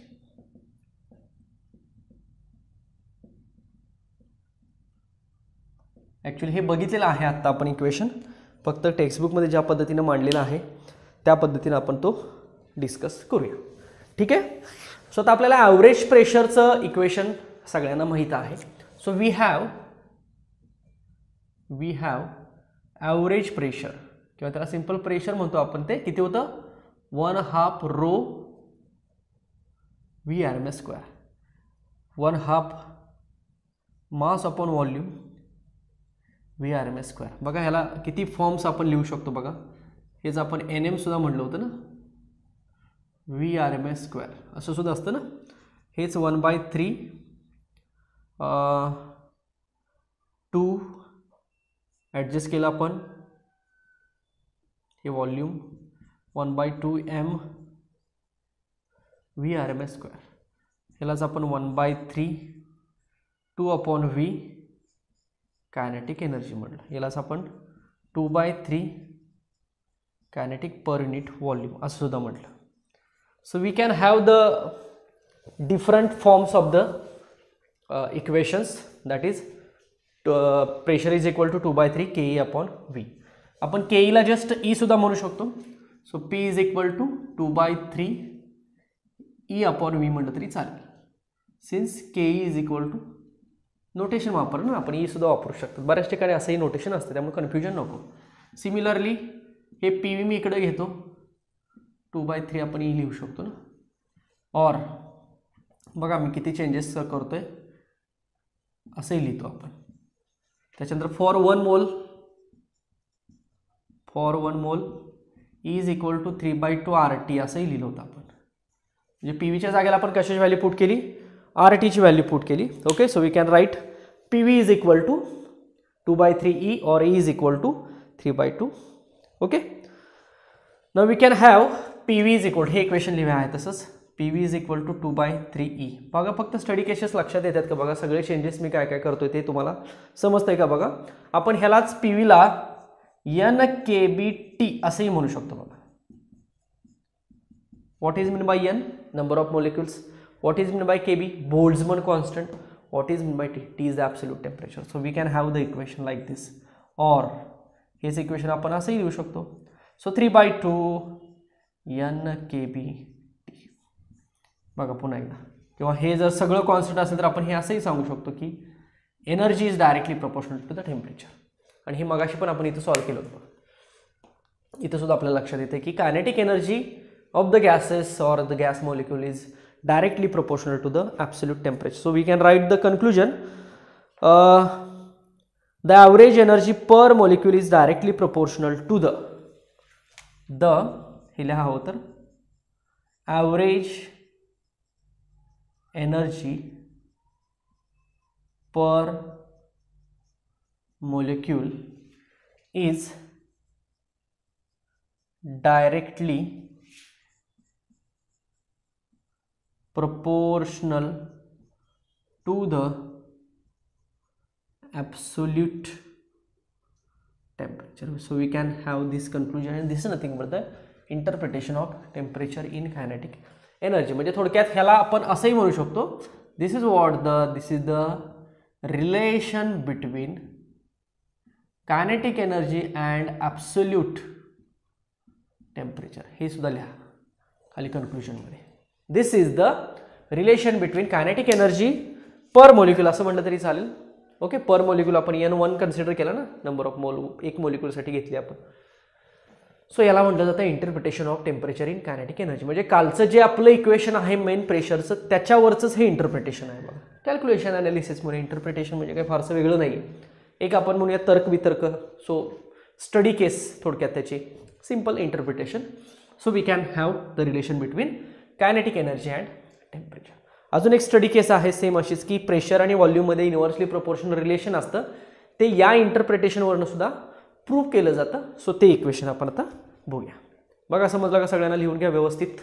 Actually हे बघितलेलं आहे आत्ता आपण इक्वेशन, फक्त टेक्स्टबुकमध्ये ज्या पद्धतीनं मांडलेलं आहे त्या पद्धतीनं आपण तो डिस्कस करूया. ठीक आहे. सो आता आपल्याला ॲव्हरेज प्रेशरचं इक्वेशन सगळ्यांना माहीत आहे. So we have average pressure, किंवा त्याला सिंपल प्रेशर म्हणतो आपण. ते किती होतं? 1/2 रो V/m², 1/2 मास अपॉन व्हॉल्यूम V/m². बघा ह्याला किती फॉर्म्स आपण लिहू शकतो बघा. हेच आपण NM सुद्धा म्हटलं होतं ना, V/m² असं सुद्धा असतं ना. हेच 1/3 2 ॲडजस्ट केलं आपण, हे व्हॉल्यूम 1/2 m V/m². ह्यालाच आपण 1/3 2/v कायनेटिक एनर्जी म्हटलं. यालाच आपण 2/3 कायनेटिक पर युनिट व्हॉल्यूम असं सुद्धा म्हटलं. So we can have the different forms of the equations, that is pressure is equal to 2/3 Ke/v. आपण Keला जस्ट E सुद्धा म्हणू शकतो. So P is equal to 2/3 E/v म्हटलं तरी चालेल, since Ke is equal to notation वापरू ना आपण, E सुद्धा वापरू शकतो. बऱ्याच ठिकाणी असंही नोटेशन असतं, त्यामुळे कन्फ्युजन नको. सिमिलरली हे PV मी इकडे घेतो, 2/3 आपण E लिहू शकतो ना. और बघा मी किती चेंजेस करतोय, असंही लिहितो आपण. त्याच्यानंतर for one mole E is equal to 3/2 RT असंही लिहिलं होतं आपण. म्हणजे PVच्या जागेला आपण कशाची व्हॅल्यू पुट केली? RT ची व्हॅल्यू पुट केली. Okay, so we can write PV is equal to 2/3 E और E is equal to 3/2. Okay, now we can have PV is equal, हे इक्वेशन लिहिलं आहे तसंच, PV is equal to 2/3 E. बघा फक्त स्टडी केसेस लक्षात येतात का बघा, सगळे चेंजेस मी काय काय करतोय ते तुम्हाला समजतंय का बघा. आपण ह्यालाच PVला NKBT असंही म्हणू शकतो बघा. What is mean by N? Number of molecules. What is meant by Kb? Boltzmann constant. What is meant by T? T is the absolute temperature. So we can have the equation like this. Or हेच इक्वेशन आपण असंही लिहू शकतो. So 3/2 NKB T. बघा पुन्हा एकदा, किंवा हे जर सगळं कॉन्स्टंट असेल तर आपण हे असंही सांगू शकतो की energy is directly proportional to the temperature. आणि हे मगाशी पण आपण इथं सॉल्व्ह केलं होतं. इथं सुद्धा आपल्याला लक्षात येते की kinetic energy of the gases और the gas molecule is directly proportional to the absolute temperature. So we can write the conclusion, the average energy per molecule is directly proportional to the हे लिहा हो तर average energy per molecule is directly proportional to the absolute temperature. So we can have this conclusion, and this is nothing but the interpretation of temperature in kinetic energy. म्हणजे थोडक्यात ह्याला आपण असंही म्हणू शकतो, this is the relation between kinetic energy and absolute temperature. हे सुद्धा लिहा खाली conclusion मध्ये. This is the relation between kinetic energy per molecule असं म्हटलं तरी चालेल. ओके, पर मोलिक्यूल आपण N1 कन्सिडर केला ना, नंबर ऑफ एक मोलिक्यूलसाठी घेतली आपण. सो याला म्हटलं जातं interpretation of temperature in kinetic energy. म्हणजे कालचं जे आपलं इक्वेशन आहे मेन प्रेशरचं, त्याच्यावरचंच हे इंटरप्रिटेशन आहे बघा. कॅल्क्युलेशन ॲनालिसिस म्हणजे इंटरप्रिटेशन म्हणजे काही फारसं वेगळं नाही आहे. एक आपण म्हणूया तर्क वितर्क. सो स्टडी केस थोडक्यात त्याची simple interpretation. So we can have the relation between kinetic energy and temperature. अजून एक स्टडी केस आहे सेम अशीच की प्रेशर आणि व्हॉल्यूममध्ये इन्व्हर्सली प्रोपोर्शनल रिलेशन असतं, ते या इंटरप्रिटेशनवरनं सुद्धा प्रूव्ह केलं जातं. सो ते इक्वेशन आपण आता बघूया. बघा समजलं का? सगळ्यांना लिहून घ्या व्यवस्थित.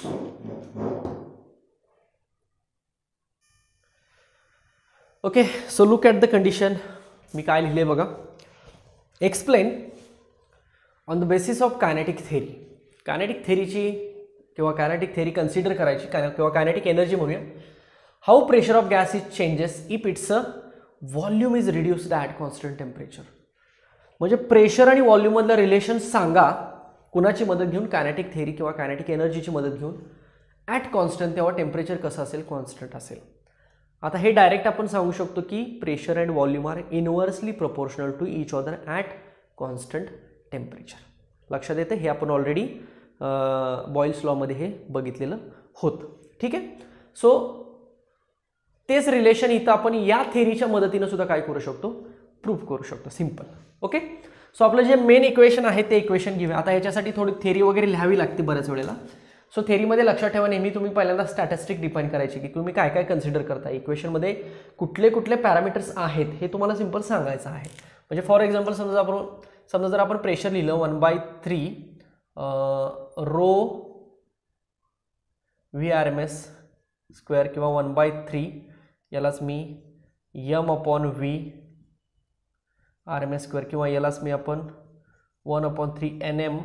Okay, so look at the condition. मी काय लिहिले बघा. Explain on the basis of kinetic theory. Kinetic थेरीची किंवा कायनेटिक थेरी कन्सिडर करायची किंवा कायनेटिक एनर्जी म्हणूया. How pressure of gas is changes if its a volume is reduced at constant temperature. म्हणजे प्रेशर आणि व्हॉल्यूममधलं रिलेशन सांगा कुणाची मदत घेऊन? कायनेटिक थेरी किंवा कायनेटिक एनर्जीची मदत घेऊन. ॲट कॉन्स्टंट तेव्हा टेम्परेचर कसं असेल? कॉन्स्टंट असेल. आता हे डायरेक्ट आपण सांगू शकतो की pressure and volume are inversely proportional to each other at constant temperature. लक्षात येतं? हे आपण ऑलरेडी बॉइल्स लॉमध्ये हे बघितलेलं होतं. ठीक आहे. सो तेच रिलेशन इथं आपण या थेरीच्या मदतीनं सुद्धा काय करू शकतो? प्रूव्ह करू शकतो. सिम्पल. ओके, सो आपलं जे मेन इक्वेशन आहे ते इक्वेशन घेऊया. आता ह्याच्यासाठी थोडी थेरी वगैरे लिहावी लागते बऱ्याच वेळेला. सो थेरीमध्ये लक्षात ठेवा नेहमी तुम्ही पहिल्यांदा स्टॅटिस्टिक डिफाईन करायची की तुम्ही काय काय कन्सिडर करता इक्वेशनमध्ये, कुठले कुठले पॅरामीटर्स आहेत हे तुम्हाला सिम्पल सांगायचं आहे. म्हणजे फॉर एक्झाम्पल समजा जर आपण प्रेशर लिहिलं 1/3 रो VRMS² किंवा 1/3 यालाच मी M/V RMS² किंवा यालाच मी आपण 1/3 NM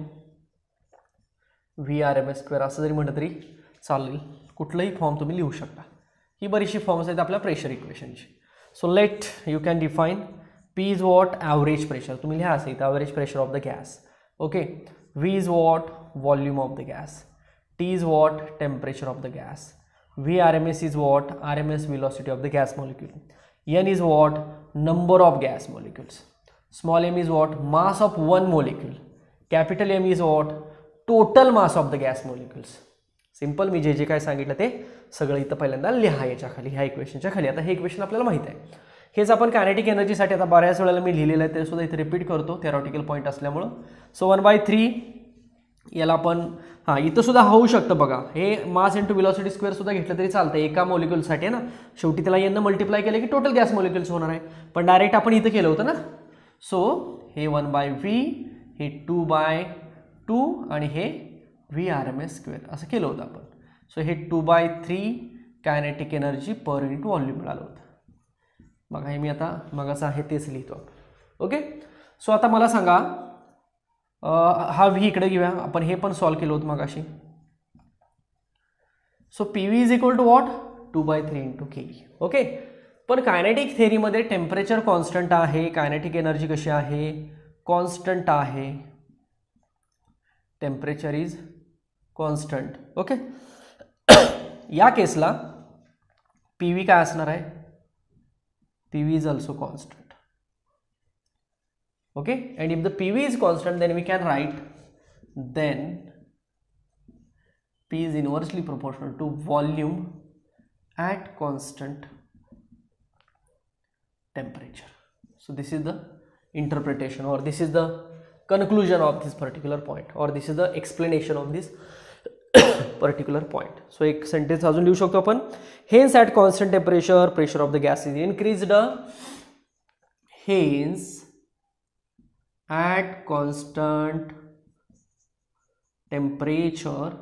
VRMS² असं जरी म्हटलं तरी चालेल. कुठलंही फॉर्म तुम्ही लिहू शकता. ही बरीचशी फॉर्म्स आहेत आपल्या प्रेशर इक्वेशनची. So let you can define P is what? Average pressure. तुम्ही लिहा असं इथं average pressure of the gas. Okay, V is what? Volume of the gas. T is what? Temperature of the gas. VRMS is what? RMS velocity of the gas molecule. N is what? Number of gas molecules. Small m is what? Mass of one molecule. Capital M is what? Total mass of the gas molecules. Simple. मी जे काय सांगितलं ते सगळं इथं पहिल्यांदा लिहा याच्या खाली, ह्या इक्वेशनच्या खाली. आता हे इक्वेशन आपल्याला माहित आहे. हेच आपण कायनेटिक एनर्जीसाठी आता बऱ्याच वेळेला मी लिहिलेलं आहे ते सुद्धा इथे रिपीट करतो थेरॉटिकल पॉईंट असल्यामुळं. सो 1/3 याला आपण इथं सुद्धा होऊ शकतं बघा. हे मास इंटू व्हेलॉसिटी स्क्वेअर सुद्धा घेतलं तरी चालतं एका मॉलिक्यूलसाठी आहे ना. शेवटी त्याला n मल्टिप्लाय केलं की टोटल गॅस मॉलिक्यूल्स होणार आहे. पण डायरेक्ट आपण इथं केलं होतं ना. सो हे 1/V, हे 2/2 आणि हे VRMS² असं केलं होतं आपण. सो हे 2/3 kinetic energy per unit volume मिळालं होतं. बघा हे मी आता मगाचं आहे तेच लिहितो. ओके, सो आता मला सांगा हा V इकडे घेऊया आपण. हे पण सॉल्व केलं होतं मगाशी. So PV is equal to what? 2/3 into KE. Okay, पण कायनेटिक थेरीमध्ये टेम्परेचर कॉन्स्टंट आहे, कायनेटिक एनर्जी कशी आहे? कॉन्स्टंट आहे. Temperature is constant. ओके, या केसला PV काय असणार आहे? PV is also constant. Okay, and if the PV is constant, then we can write then P is inversely proportional to volume at constant temperature. So this is the interpretation, or this is the conclusion of this particular point, or this is the explanation of this particular point. So एक सेंटेन्स अजून लिहू शकतो आपण. Hence at constant temperature pressure of the gas is increased. Hence at constant temperature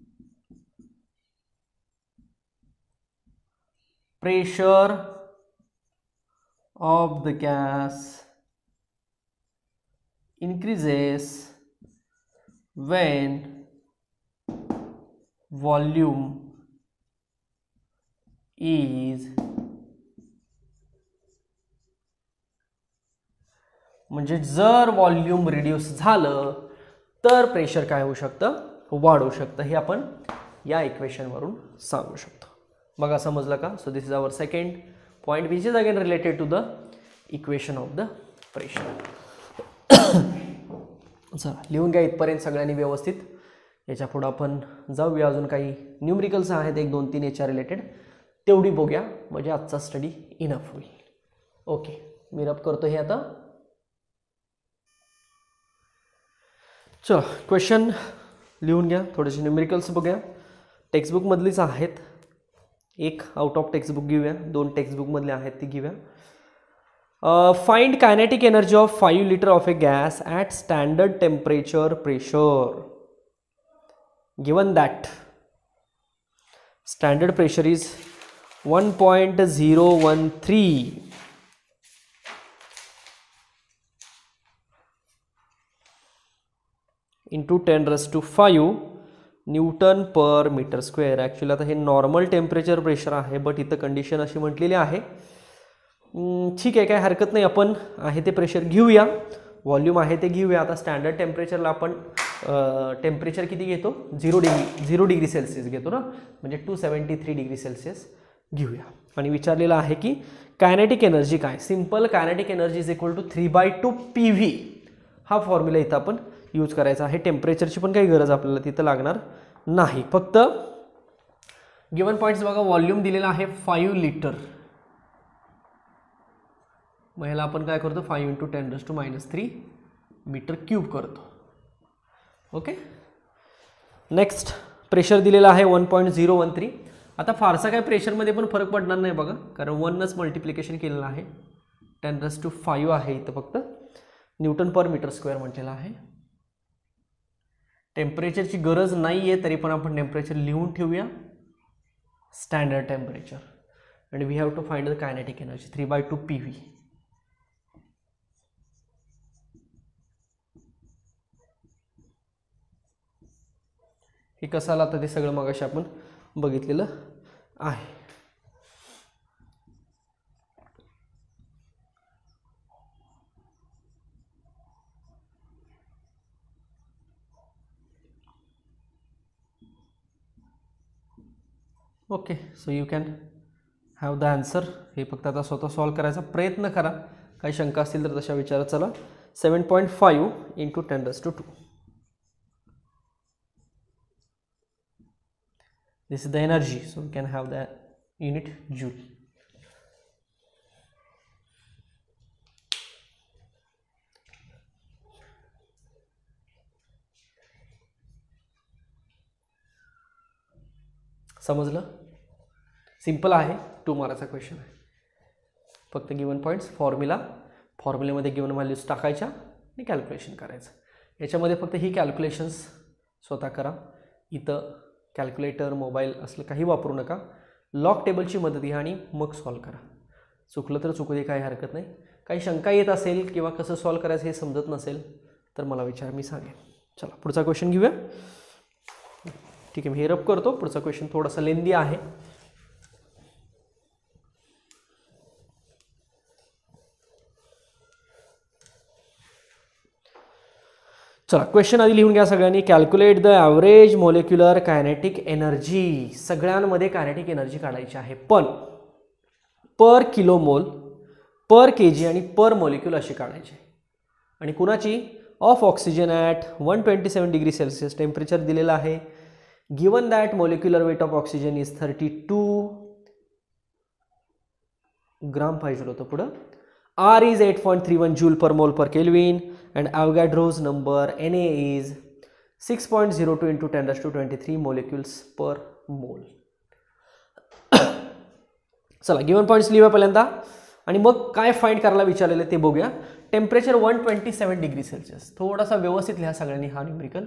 pressure of the gas increases when volume is म्हणजे जर व्हॉल्यूम रिड्यूस झालं तर प्रेशर काय होऊ शकतं, वाढू शकतं. हे आपण या इक्वेशनवरून सांगू शकतो. बघा समजलं का. So this is our second point which is again related to the equation of the pressure. चला लिहून घ्या इथपर्यंत सगळ्यांनी व्यवस्थित. याच्या पुढे आपण जाऊया. अजून काही न्यूमरिकल्स आहेत 1 2 3 याच्या रिलेटेड, तेवढी बघूया म्हणजे आजचा स्टडी इनफ होईल. ओके मी रब करतो हे आता. चला क्वेश्चन लिहून घ्या. थोडेसे न्यूमरिकल्स बघूया. टेक्स्टबुकमधलीच आहेत. एक आउट ऑफ टेक्स्टबुक घेऊया. 2 टेक्स्टबुकमधले आहेत ती घेऊया. Find kinetic energy of 5 litre of a gas at standard temperature pressure. Given that standard pressure is 1.013 into 10⁵ newton per metre square. Actually आता हे नॉर्मल टेम्परेचर प्रेशर आहे, बट इथं कंडिशन अशी म्हटलेली आहे. ठीक आहे, काय हरकत नाही. आपण आहे ते प्रेशर घेऊया, व्हॉल्यूम आहे ते घेऊया. आता स्टँडर्ड टेम्परेचरला आपण टेम्परेचर किती घेतो, 0 डिग्री सेल्सिअस घेतो ना, म्हणजे 273 डिग्री सेल्सिअस घेऊया. आणि विचारलेलं आहे की कायनेटिक एनर्जी काय. Simple kinetic energy is equal to 3/2 PV. हा फॉर्म्युला इथं आपण यूज करायचा आहे. टेम्परेचरची पण काही गरज आपल्याला तिथं लागणार नाही. फक्त गिवन पॉईंट्स बघा. व्हॉल्यूम दिलेला आहे 5 लिटर. मग ह्याला आपण काय करतो, 5 × 10⁻³ मीटर क्यूब करतो. ओके. नेक्स्ट प्रेशर दिलेला आहे 1.013. आता फारसा काय प्रेशरमध्ये पण फरक पडणार नाही बघा, कारण 1नच मल्टिप्लिकेशन केलेलं आहे. 10⁵ आहे इथं, फक्त न्यूटन पर मीटर स्क्वेअर म्हटलेलं आहे. टेम्परेचरची गरज नाही आहे, तरी पण आपण टेम्परेचर लिहून ठेवूया, स्टँडर्ड टेम्परेचर. आणि we have to find the kinetic energy 3/2 PV. हे कसं आलं आता ते सगळं मगाशी आपण बघितलेलं आहे. Okay. So you can have the answer. हे फक्त आता स्वतः सॉल्व करायचा प्रयत्न करा. काही शंका असतील तर तशा विचारात चला. 7.5 × 10⁻². This is the energy, so we can have the unit joule. समजलं. सिंपल आहे, 2 मार्काचा क्वेश्चन आहे. फक्त गिवन पॉईंट्स, फॉर्म्युल्यामध्ये गिवन व्हॅल्यूज टाकायच्या आणि कॅल्क्युलेशन करायचं. याच्यामध्ये फक्त ही कॅल्क्युलेशन्स स्वतः करा. इथं कॅल्क्युलेटर मोबाईल असलं काही वापरू नका. लॉग टेबलची मदत घ्या आणि मग सॉल्व करा. चुकलं तर चुकू दे, काही हरकत नाही. काही शंका येत असेल किंवा कसं सॉल्व करायचं हे समजत नसेल तर मला विचार, मी सांगेन. चला पुढचा क्वेश्चन घेऊया. ठीक आहे, मी हे रब करतो. पुढचा क्वेश्चन थोडासा लेंदी आहे. चला क्वेश्चन आधी लिहून घ्या सगळ्यांनी. Calculate the average molecular kinetic energy. सगळ्यांमध्ये कायनेटिक एनर्जी काढायची आहे, पण पर किलोमोल, पर kg आणि पर मॉलिक्यूल अशी काढायची. आणि कुणाची, of oxygen at 127 degree Celsius temperature दिलेलं आहे. Given that molecular weight of oxygen is 32 gram पाहिजे होतं पुढं. R is 8.31 joule per mole per Kelvin and Avogadro's number Na is 6.02 into 10⁻23 molecules per mole. चला गिवन पॉईंट्स लिहूया पहिल्यांदा आणि मग काय फाइंड करायला विचारलेलं ते बघूया. Temperature 127 degree Celsius. थोडासा व्यवस्थित लिहा सगळ्यांनी हा numerical.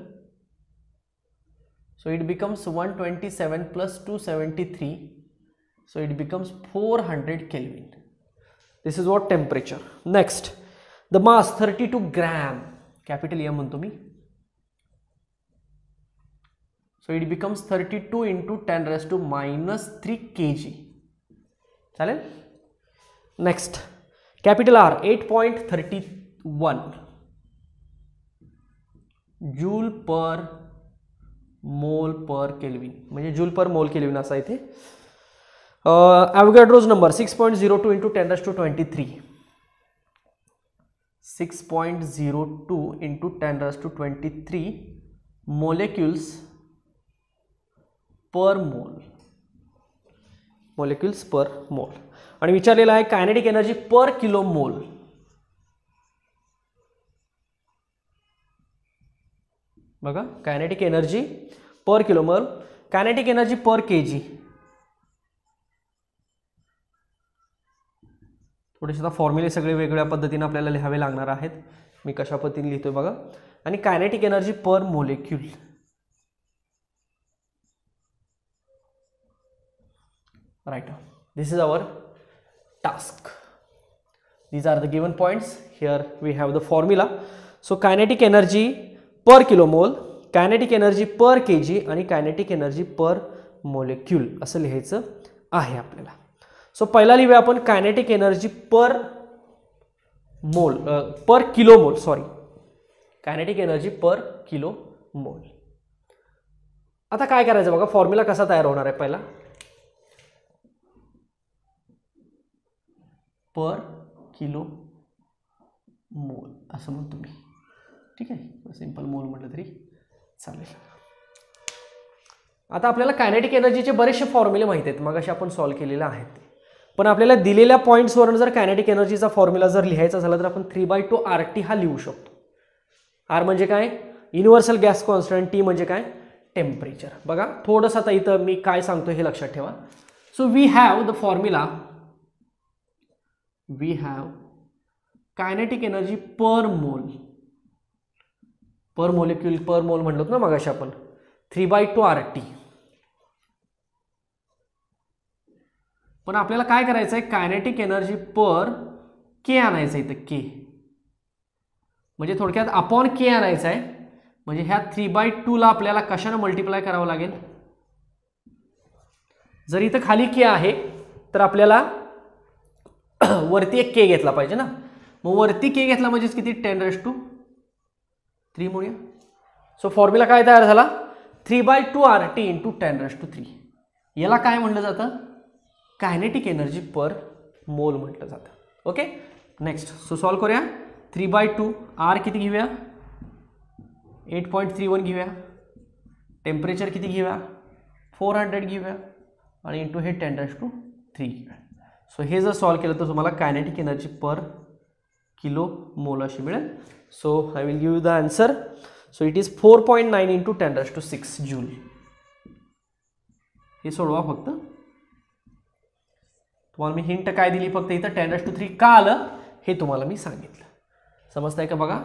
So it becomes 127 plus 273. So it becomes 400 Kelvin. This is what temperature. Next the mass 32 gram. Capital M म्हणतो मी. So it becomes 32 into 10⁻³ kg. चालेल. Next capital R 8.31 joule per mole per kelvin, म्हणजे जूल पर मोल केल्विन असा इथे. Avogadro's number 6.02 into 10⁻23. 6.02 into 10⁻23 molecules per mole. Molecules per मोल. आणि विचारलेला आहे kinetic energy per kilo mole. बघा kinetic energy per kilo mole, kinetic energy per KG. थोडेसे फॉर्म्युले सगळे वेगवेगळ्या पद्धतीने आपल्याला लिहावे लागणार आहेत. मी कशा पद्धतीने लिहितोय बघा. आणि kinetic energy per molecule. Right. This is our task. These are the given points. Here we have the formula. So kinetic energy per kilomole, kinetic energy per kg आणि kinetic energy per molecule असं लिहायचं आहे आपल्याला. सो पहिला लिहूया आपण kinetic energy per mole per kilo mole. Sorry, kinetic energy per kilo mole. आता काय करायचं बघा. फॉर्म्युला कसा तयार होणार आहे. पहिला पर किलो मोल असं म्हणतो मी. ठीक आहे, सिंपल मोल म्हटलं तरी चालेल. आता आपल्याला कायनेटिक एनर्जीचे बरेचसे फॉर्म्युले माहिती आहेत, मग असे आपण सॉल्व्ह केलेले आहेत. पण आपल्याला दिलेल्या पॉईंट्सवरून जर कायनेटिक एनर्जीचा फॉर्म्युला जर लिहायचा झाला तर आपण 3/2 RT हा लिहू शकतो. आर म्हणजे काय, युनिव्हर्सल गॅस कॉन्स्टंट. टी म्हणजे काय, टेम्परेचर. बघा थोडंसं आता इथं मी काय सांगतो हे लक्षात ठेवा. So we have the formula. We have kinetic energy per mole, per molecule, per mole म्हणलो ना मगाशी आपण 3/2 RT. पण आपल्याला काय करायचं आहे, कायनेटिक एनर्जी पर के आणायचं आहे. इथं के म्हणजे थोडक्यात अपॉन के आणायचं आहे. म्हणजे ह्या 3/2 ला आपल्याला कशाने मल्टिप्लाय करावं लागेल. जर इथं खाली के आहे तर आपल्याला वरती एक के घेतला पाहिजे ना. मग वरती के घेतला म्हणजे किती, 10⁻³ म्हणूया. सो फॉर्म्युला काय तयार झाला, 3/2 RT इंटू 10⁻³. याला काय म्हटलं जातं, कायनेटिक एनर्जी पर मोल म्हटलं जातं. ओके. नेक्स्ट सो सॉल्व करूया. 3/2 आर किती घेऊया, 8.31 घेऊया. टेम्परेचर किती घेऊया, 400 घेऊया. आणि इंटू हे 10⁻³ घेऊया. सो हे जर सॉल्व केलं तर तुम्हाला kinetic energy per kilo mole अशी मिळेल. So I will give you the answer. So it is 4.9 into 10⁻6 joule. हे सोडवा फक्त. तुम्हाला मी हिंट काय दिली, फक्त इथं 10⁻³ का आलं हे तुम्हाला मी सांगितलं. समजतंय का बघा.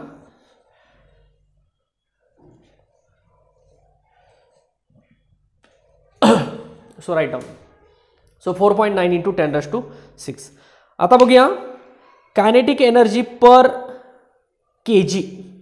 So right down. So 4.9 into 10⁻6. आता बघूया कायनेटिक एनर्जी पर केजी.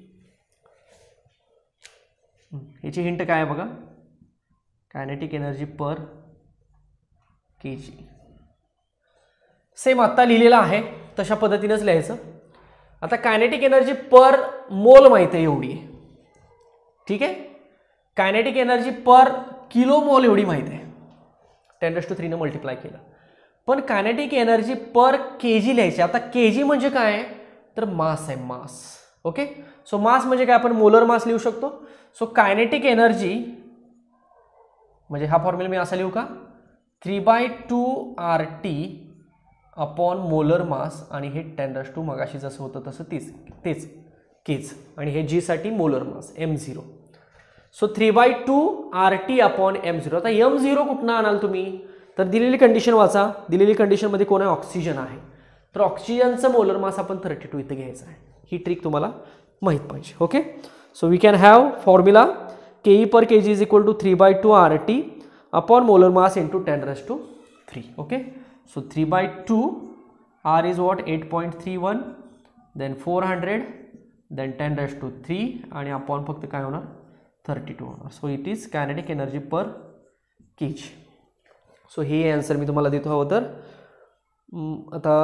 ह्याची हिंट काय आहे बघा, kinetic energy per kg. Same आत्ता लिहिलेलं आहे तशा पद्धतीनेच लिहायचं. आता कायनेटिक एनर्जी पर मोल माहिती आहे एवढी आहे. ठीक आहे. कायनेटिक एनर्जी पर किलो मोल एवढी माहिती आहे, 10⁻³ ने मल्टिप्लाय केलं. पण कायनेटिक एनर्जी पर केजी लिहायची. आता केजी म्हणजे काय तर मास आहे, मास. ओके. सो मास म्हणजे काय, आपण मोलर मास लिहू शकतो. सो कायनेटिक एनर्जी म्हणजे हा फॉर्म्युला मी असा लिहू का, 3/2 RT अपॉन मोलर मास. आणि हे 10⁻² मगाशी जसं होतं तसं तेच केज. आणि हे जी साठी molar mass M0. So 3/2 RT upon m0. आता m0 कुठनं आणाल तुम्ही, तर दिलेली कंडिशन वाचा. दिलेली कंडिशनमध्ये कोण आहे, ऑक्सिजन आहे. तर ऑक्सिजनचं मोलर मास आपण 32 इथं घ्यायचं आहे. ही ट्रिक तुम्हाला माहीत पाहिजे. Okay, so we can have formula Ke/kg is equal to 3/2 RT upon molar mass into 10⁻3. Okay, so 3/2 R is what 8.31, then 400, then 10⁻3 आणि अपॉन फक्त काय होणार 32 होणार. So it is kinetic energy per kg. So हे आन्सर मी तुम्हाला देतो हवं तर. आता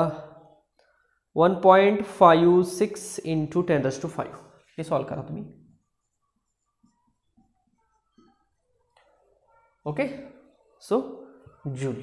1.56 इंटू 10⁻5 हे सॉल्व करा तुम्ही. Okay, so joule.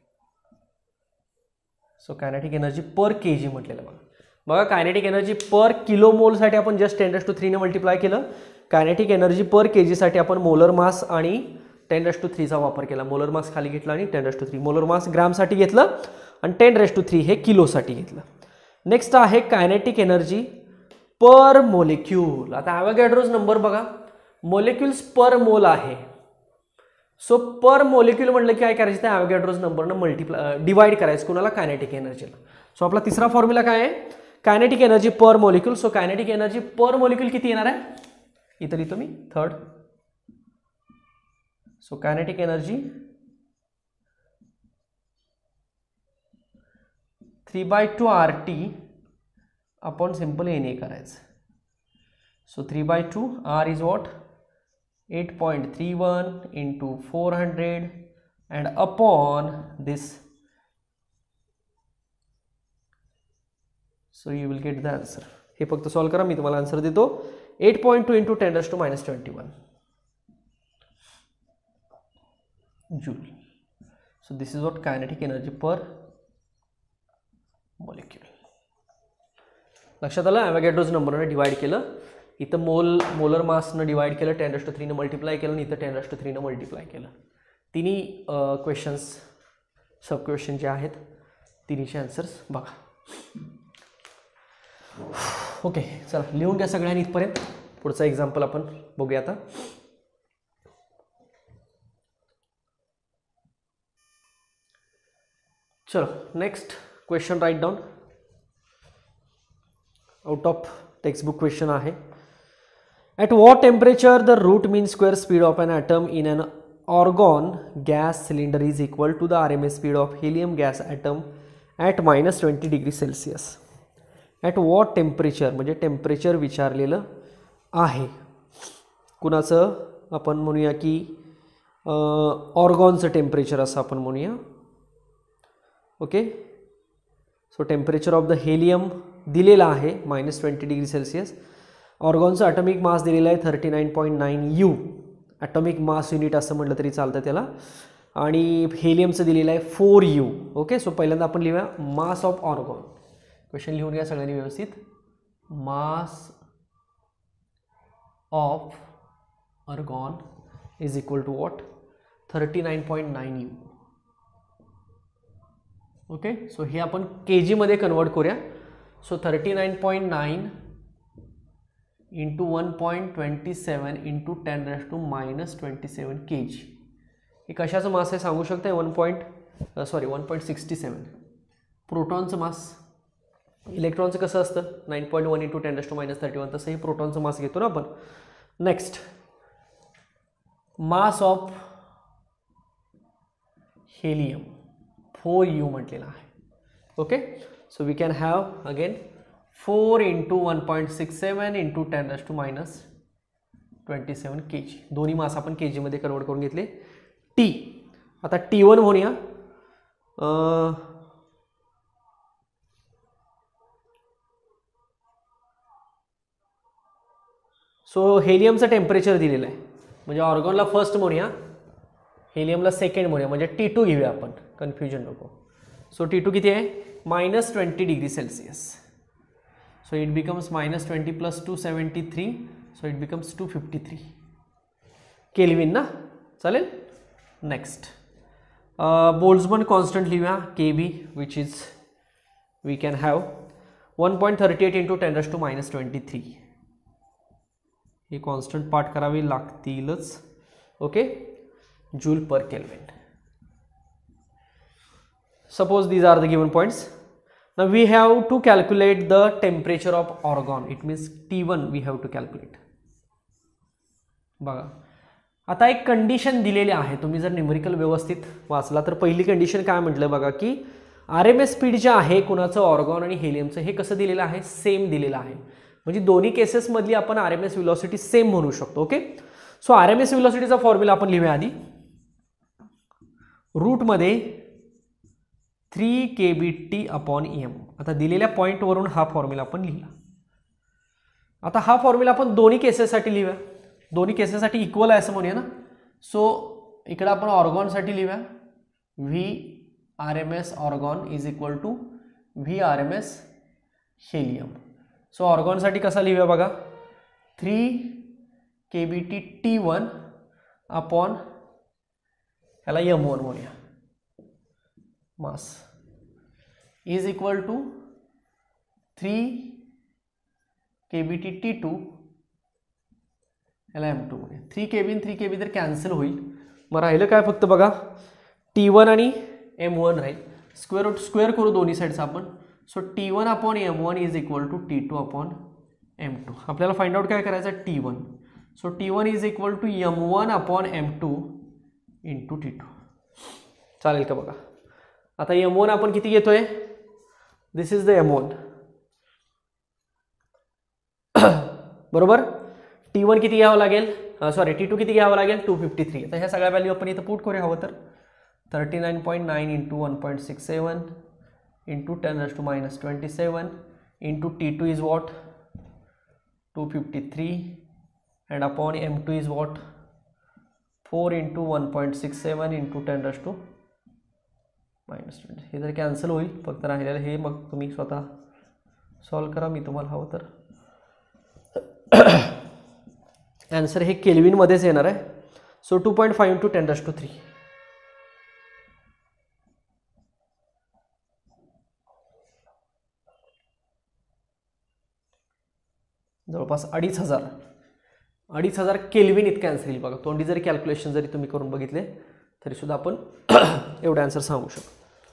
So kinetic energy per kg म्हटलेलं बघा. कायनेटिक एनर्जी पर किलो मोलसाठी आपण जस्ट 10⁻3 ने मल्टिप्लाय केलं. कायनेटिक एनर्जी पर kg साठी आपण मोलर मास आणि 10⁻3 चा वापर केला. मोलर मास खाली घेतला आणि 10⁻3. मोलर मास ग्रामसाठी घेतलं आणि 10⁻3 हे किलोसाठी घेतलं. नेक्स्ट आहे कायनेटिक एनर्जी पर मोलिक्यूल. आता ॲव्होगॅड्रोज नंबर बघा, मोलिक्युल्स पर मोल आहे. सो पर मोलिक्यूल म्हटलं की काय करायचं, त्या ॲव्होगॅड्रोज नंबरनं मल्टिप्लाय डिवाइड करायचं कुणाला, कायनेटिक एनर्जीला. सो आपला तिसरा फॉर्म्युला काय आहे, kinetic energy per molecule. So kinetic energy per molecule किती येणार आहे, इथं लिहितो मी third. So kinetic energy 3/2 RT upon simple Na करायचं. So 3/2 R is what 8.31 into 400 and upon this. So you will get the answer. हे फक्त सॉल्व करा, मी तुम्हाला आन्सर देतो. 8.2 into 10⁻21 joule. So this is what kinetic energy per molecule. लक्षात आलं, ॲव्होगॅड्रोज नंबरने डिवाइड केलं. इथं मोलर मासनं डिवाइड केलं, 10⁻3 ने मल्टिप्लाय केलं आणि इथं 10⁻3 ने मल्टिप्लाय केलं. तिन्ही क्वेश्चन्स सब क्वेश्चन जे आहेत तिन्हीचे आन्सर्स बघा. ओके, चला लिहून घ्या सगळ्यांनी इथपर्यंत. पुढचा एक्झाम्पल आपण बघूया आता. चलो next question right down. Out of textbook question आहे. At what temperature the root mean square speed of an atom in an argon gas cylinder is equal to the RMS speed of helium gas atom at -20 degree Celsius. At what temperature म्हणजे टेम्परेचर विचारलेलं आहे. कुणाचं आपण म्हणूया की ऑर्गॉनचं टेम्परेचर असं आपण म्हणूया. Okay, so temperature of the helium दिलेलं आहे -20 डिग्री सेल्सिअस. ऑर्गॉनचं ॲटॉमिक मास दिलेला आहे 39.9 U. ॲटॉमिक मास युनिट असं म्हटलं तरी चालतं त्याला. आणि हेलियमचं दिलेलं आहे 4 U. ओके, सो पहिल्यांदा आपण लिहूया मास ऑफ ऑर्गॉन. क्वेश्चन लिहून घ्या सगळ्यांनी व्यवस्थित. Mass of argon is equal to what 39.9 U. Okay, so हे आपण kg मध्ये कन्वर्ट करूया. So 39.9 into 1.27 into 10⁻⁻27 kg. हे कशाचं मास आहे सांगू शकता. 1.67 प्रोटॉनचं मास. इलेक्ट्रॉनचं कसं असतं 9.1 इंटू 10⁻31, तसं हे प्रोटॉनचं मास घेतो ना आपण. Next mass of helium 4 U म्हटलेला आहे. Okay, so we can have again 4 into 1.67 into 10⁻27 kg. दोन्ही मास आपण kg मध्ये कन्वर्ट करून घेतले. टी आता T1 म्हणूया. सो हेलियमचं टेम्परेचर दिलेलं आहे म्हणजे ऑर्गॉनला फर्स्ट म्हणूया, हेलियमला सेकंड म्हणूया, म्हणजे T2 घेऊया आपण, कन्फ्युजन नको. सो T2 किती आहे -20 degree Celsius. So it becomes -20 + 273. So it becomes 253 kelvin ना. चालेल. नेक्स्ट बोल्ट्झमन कॉन्स्टंट लिहूया KB, which is we can have 1.38 into 10⁻23 ही कॉन्स्टंट पाठ करावी लागतीलच. Okay, joule per kelvin. Suppose these are the given points. Now we have to calculate the temperature of argon. It means T1 we have to calculate. बघा, आता एक कंडिशन दिलेली आहे. तुम्ही जर न्यूमेरिकल व्यवस्थित वाचला तर पहिली कंडिशन काय म्हटलं बघा की RMS स्पीड जे आहे कोणाचं ऑर्गॉन आणि हेलियमचं हे कसं दिलेलं आहे, सेम दिलेलं आहे. म्हणजे दोन्ही केसेस मधली आपण RMS व्हेलॉसिटी सेम म्हणू शकतो. ओके, सो RMS व्हेलॉसिटीचा फॉर्म्युला आपण लिहूया आधी. रूट मध्ये 3 kBt/m. आता दिलेल्या पॉइंट वरून हा फॉर्म्युला आपण लिहिला. आता हा फॉर्म्युला आपण दोन्ही केसेससाठी लिहूया. दोन्ही केसेससाठी इक्वल आहे असं म्हणूया ना. सो इकडे आपण ऑर्गॉनसाठी लिहूया VRMS argon is equal to VRMS helium. So ऑर्गॉनसाठी कसा लिहूया बघा, 3 kBt T1 अपॉन ह्याला M1 म्हणूया mass is equal to 3 kBt T2 याला M2 म्हणूया. 3 kB आणि 3 kB तर कॅन्सल होईल. मग राहिलं काय फक्त बघा T1 आणि M1 राहील. स्क्वेअर करू दोन्ही साईडचा आपण. So T1 upon M1 is equal to T2 upon M2. आपल्याला फाइंड आउट काय करायचं T1. So T1 is equal to M1 upon M2 into T2. चालेल का बघा. आता M1 आपण किती घेतोय, दिस इज द M1 बरोबर. T1 किती घ्यावं लागेल, सॉरी T2 किती घ्यावं लागेल 253. आता ह्या सगळ्या व्हॅल्यू आपण इथं पुट करूया हवं तर 39.9 into 1.67 into 10⁻⁻27 into T2 is what 253 and upon M2 is what 4 into 1.67 into 10⁻⁻20. हे जर कॅन्सल होईल, फक्त राहिलेलं हे मग तुम्ही स्वतः सॉल्व करा. मी तुम्हाला हवं तर आन्सर हे केल्विन मध्येच येणार आहे. So 2.5 into 10⁻3. जवळपास 2,500 केल्विन इतकं आन्सर येईल बघा. तोंडी जरी कॅल्क्युलेशन जरी तुम्ही करून बघितले तरी सुद्धा आपण एवढे आन्सर सांगू शकतो.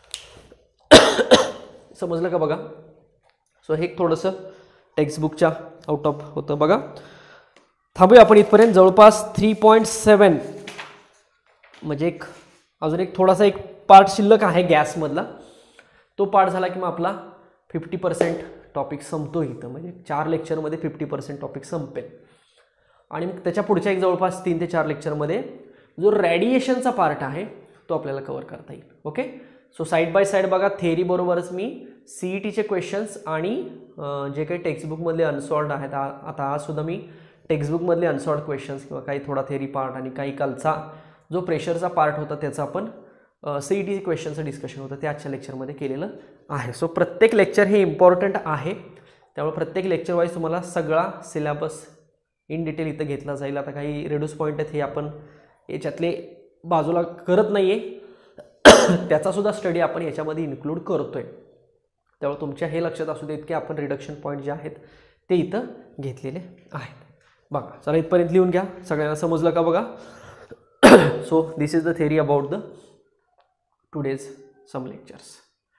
समजलं का बघा. सो हे थोडंसं टेक्स्टबुकच्या आउट ऑफ होतं बघा. थांबूया आपण इथपर्यंत. जवळपास 3.7 म्हणजे अजून एक थोडासा एक पार्ट शिल्लक आहे गॅसमधला. तो पार्ट झाला की मग आपला 50% टॉपिक संपतो इथं. म्हणजे 4 लेक्चरमध्ये 50% टॉपिक संपेल. आणि मग त्याच्या पुढच्या एक जवळपास 3 ते 4 लेक्चरमध्ये जो रेडिएशनचा पार्ट आहे तो आपल्याला कव्हर करता येईल. Okay, so side by side बघा. थेअरी बरोबरच मी CETचे क्वेश्चन्स आणि जे काही टेक्स्टबुकमधले अनसॉल्ड आहेत, आता आज सुद्धा मी टेक्स्टबुकमधले अनसॉल्ड क्वेश्चन्स किंवा काही थोडा थेअरी पार्ट आणि काही कालचा जो प्रेशरचा पार्ट होता त्याचा आपण CET क्वेश्चनचं डिस्कशन होतं ते आजच्या लेक्चरमध्ये केलेलं आहे. सो प्रत्येक लेक्चर हे इम्पॉर्टंट आहे, त्यामुळे प्रत्येक लेक्चर वाईज तुम्हाला सगळा सिलेबस इन डिटेल इथं घेतला जाईल. आता काही रेड्यूस पॉईंट आहेत हे आपण याच्यातले बाजूला करत नाही आहे, त्याचासुद्धा स्टडी आपण याच्यामध्ये इन्क्लूड करतो आहे. त्यामुळे तुमच्या हे लक्षात असू देत की आपण रिडक्शन पॉईंट जे आहेत ते इथं घेतलेले आहेत. बघा चला इथपर्यंत लिहून घ्या. सगळ्यांना समजलं का बघा. So this is the theory about the today's some lectures.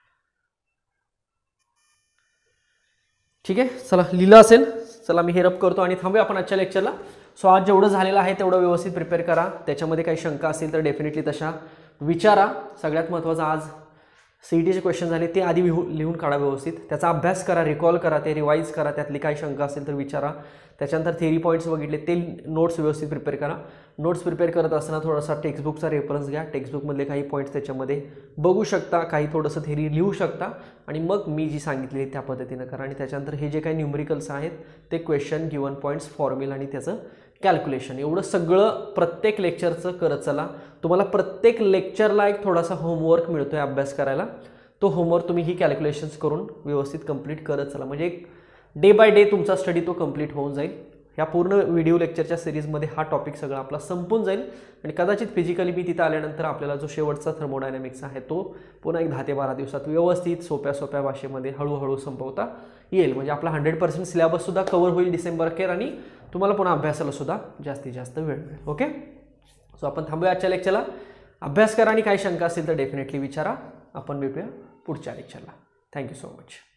ठीक आहे, चला लिहिलं असेल. चला मी हे रब करतो आणि थांबूया आपण आजच्या लेक्चरला. सो आज जेवढं झालेलं आहे तेवढं व्यवस्थित प्रिपेअर करा. त्याच्यामध्ये काही शंका असेल तर डेफिनेटली तशा विचारा. सगळ्यात महत्त्वाचं आज CETचे क्वेश्चन झाले ते आधी लिहून काढा व्यवस्थित. त्याचा अभ्यास करा, रिकॉल करा, ते रिवाईज करा. त्यातली काही शंका असेल तर विचारा. त्याच्यानंतर थेअरी पॉईंट्स बघितले ते नोट्स व्यवस्थित प्रिपेअर करा. नोट्स प्रिपेअर करत असताना थोडासा टेक्स्टबुकचा रेफरन्स घ्या. टेक्स्टबुकमधले काही पॉईंट्स त्याच्यामध्ये बघू शकता, काही थोडंसं थेअरी लिहू शकता आणि मग मी जी सांगितली त्या पद्धतीनं करा. आणि त्याच्यानंतर हे जे काही न्यूमरिकल्स आहेत ते क्वेश्चन, गिवन पॉईंट्स, फॉर्म्युला आणि त्याचं कॅल्क्युलेशन एवढं सगळं प्रत्येक लेक्चरचं करत चला. तुम्हाला प्रत्येक लेक्चरला एक थोडासा होमवर्क मिळतो आहे अभ्यास करायला. तो होमवर्क तुम्ही ही कॅल्क्युलेशन्स करून व्यवस्थित कंप्लीट करत चला. म्हणजे एक डे बाय डे तुमचा स्टडी तो कंप्लीट होऊन जाईल. ह्या पूर्ण व्हिडिओ लेक्चरच्या सिरीजमध्ये हा टॉपिक सगळा आपला संपून जाईल आणि कदाचित फिजिकली मी तिथं आल्यानंतर आपल्याला जो शेवटचा थर्मोडायनॅमिक्स आहे तो पुन्हा एक 10 ते 12 दिवसात व्यवस्थित सोप्या भाषेमध्ये हळूहळू संपवता येईल. म्हणजे आपला 100% सिलेबससुद्धा कव्हर होईल डिसेंबर अखेर आणि तुम्हाला पुन्हा अभ्यासाला सुद्धा जास्तीत जास्त वेळ मिळेल. ओके, सो आपण थांबूया आजच्या लेक्चरला. अभ्यास करा आणि काही शंका असतील तर डेफिनेटली विचारा. आपण भेटूया पुढच्या लेक्चरला. Thank you so much.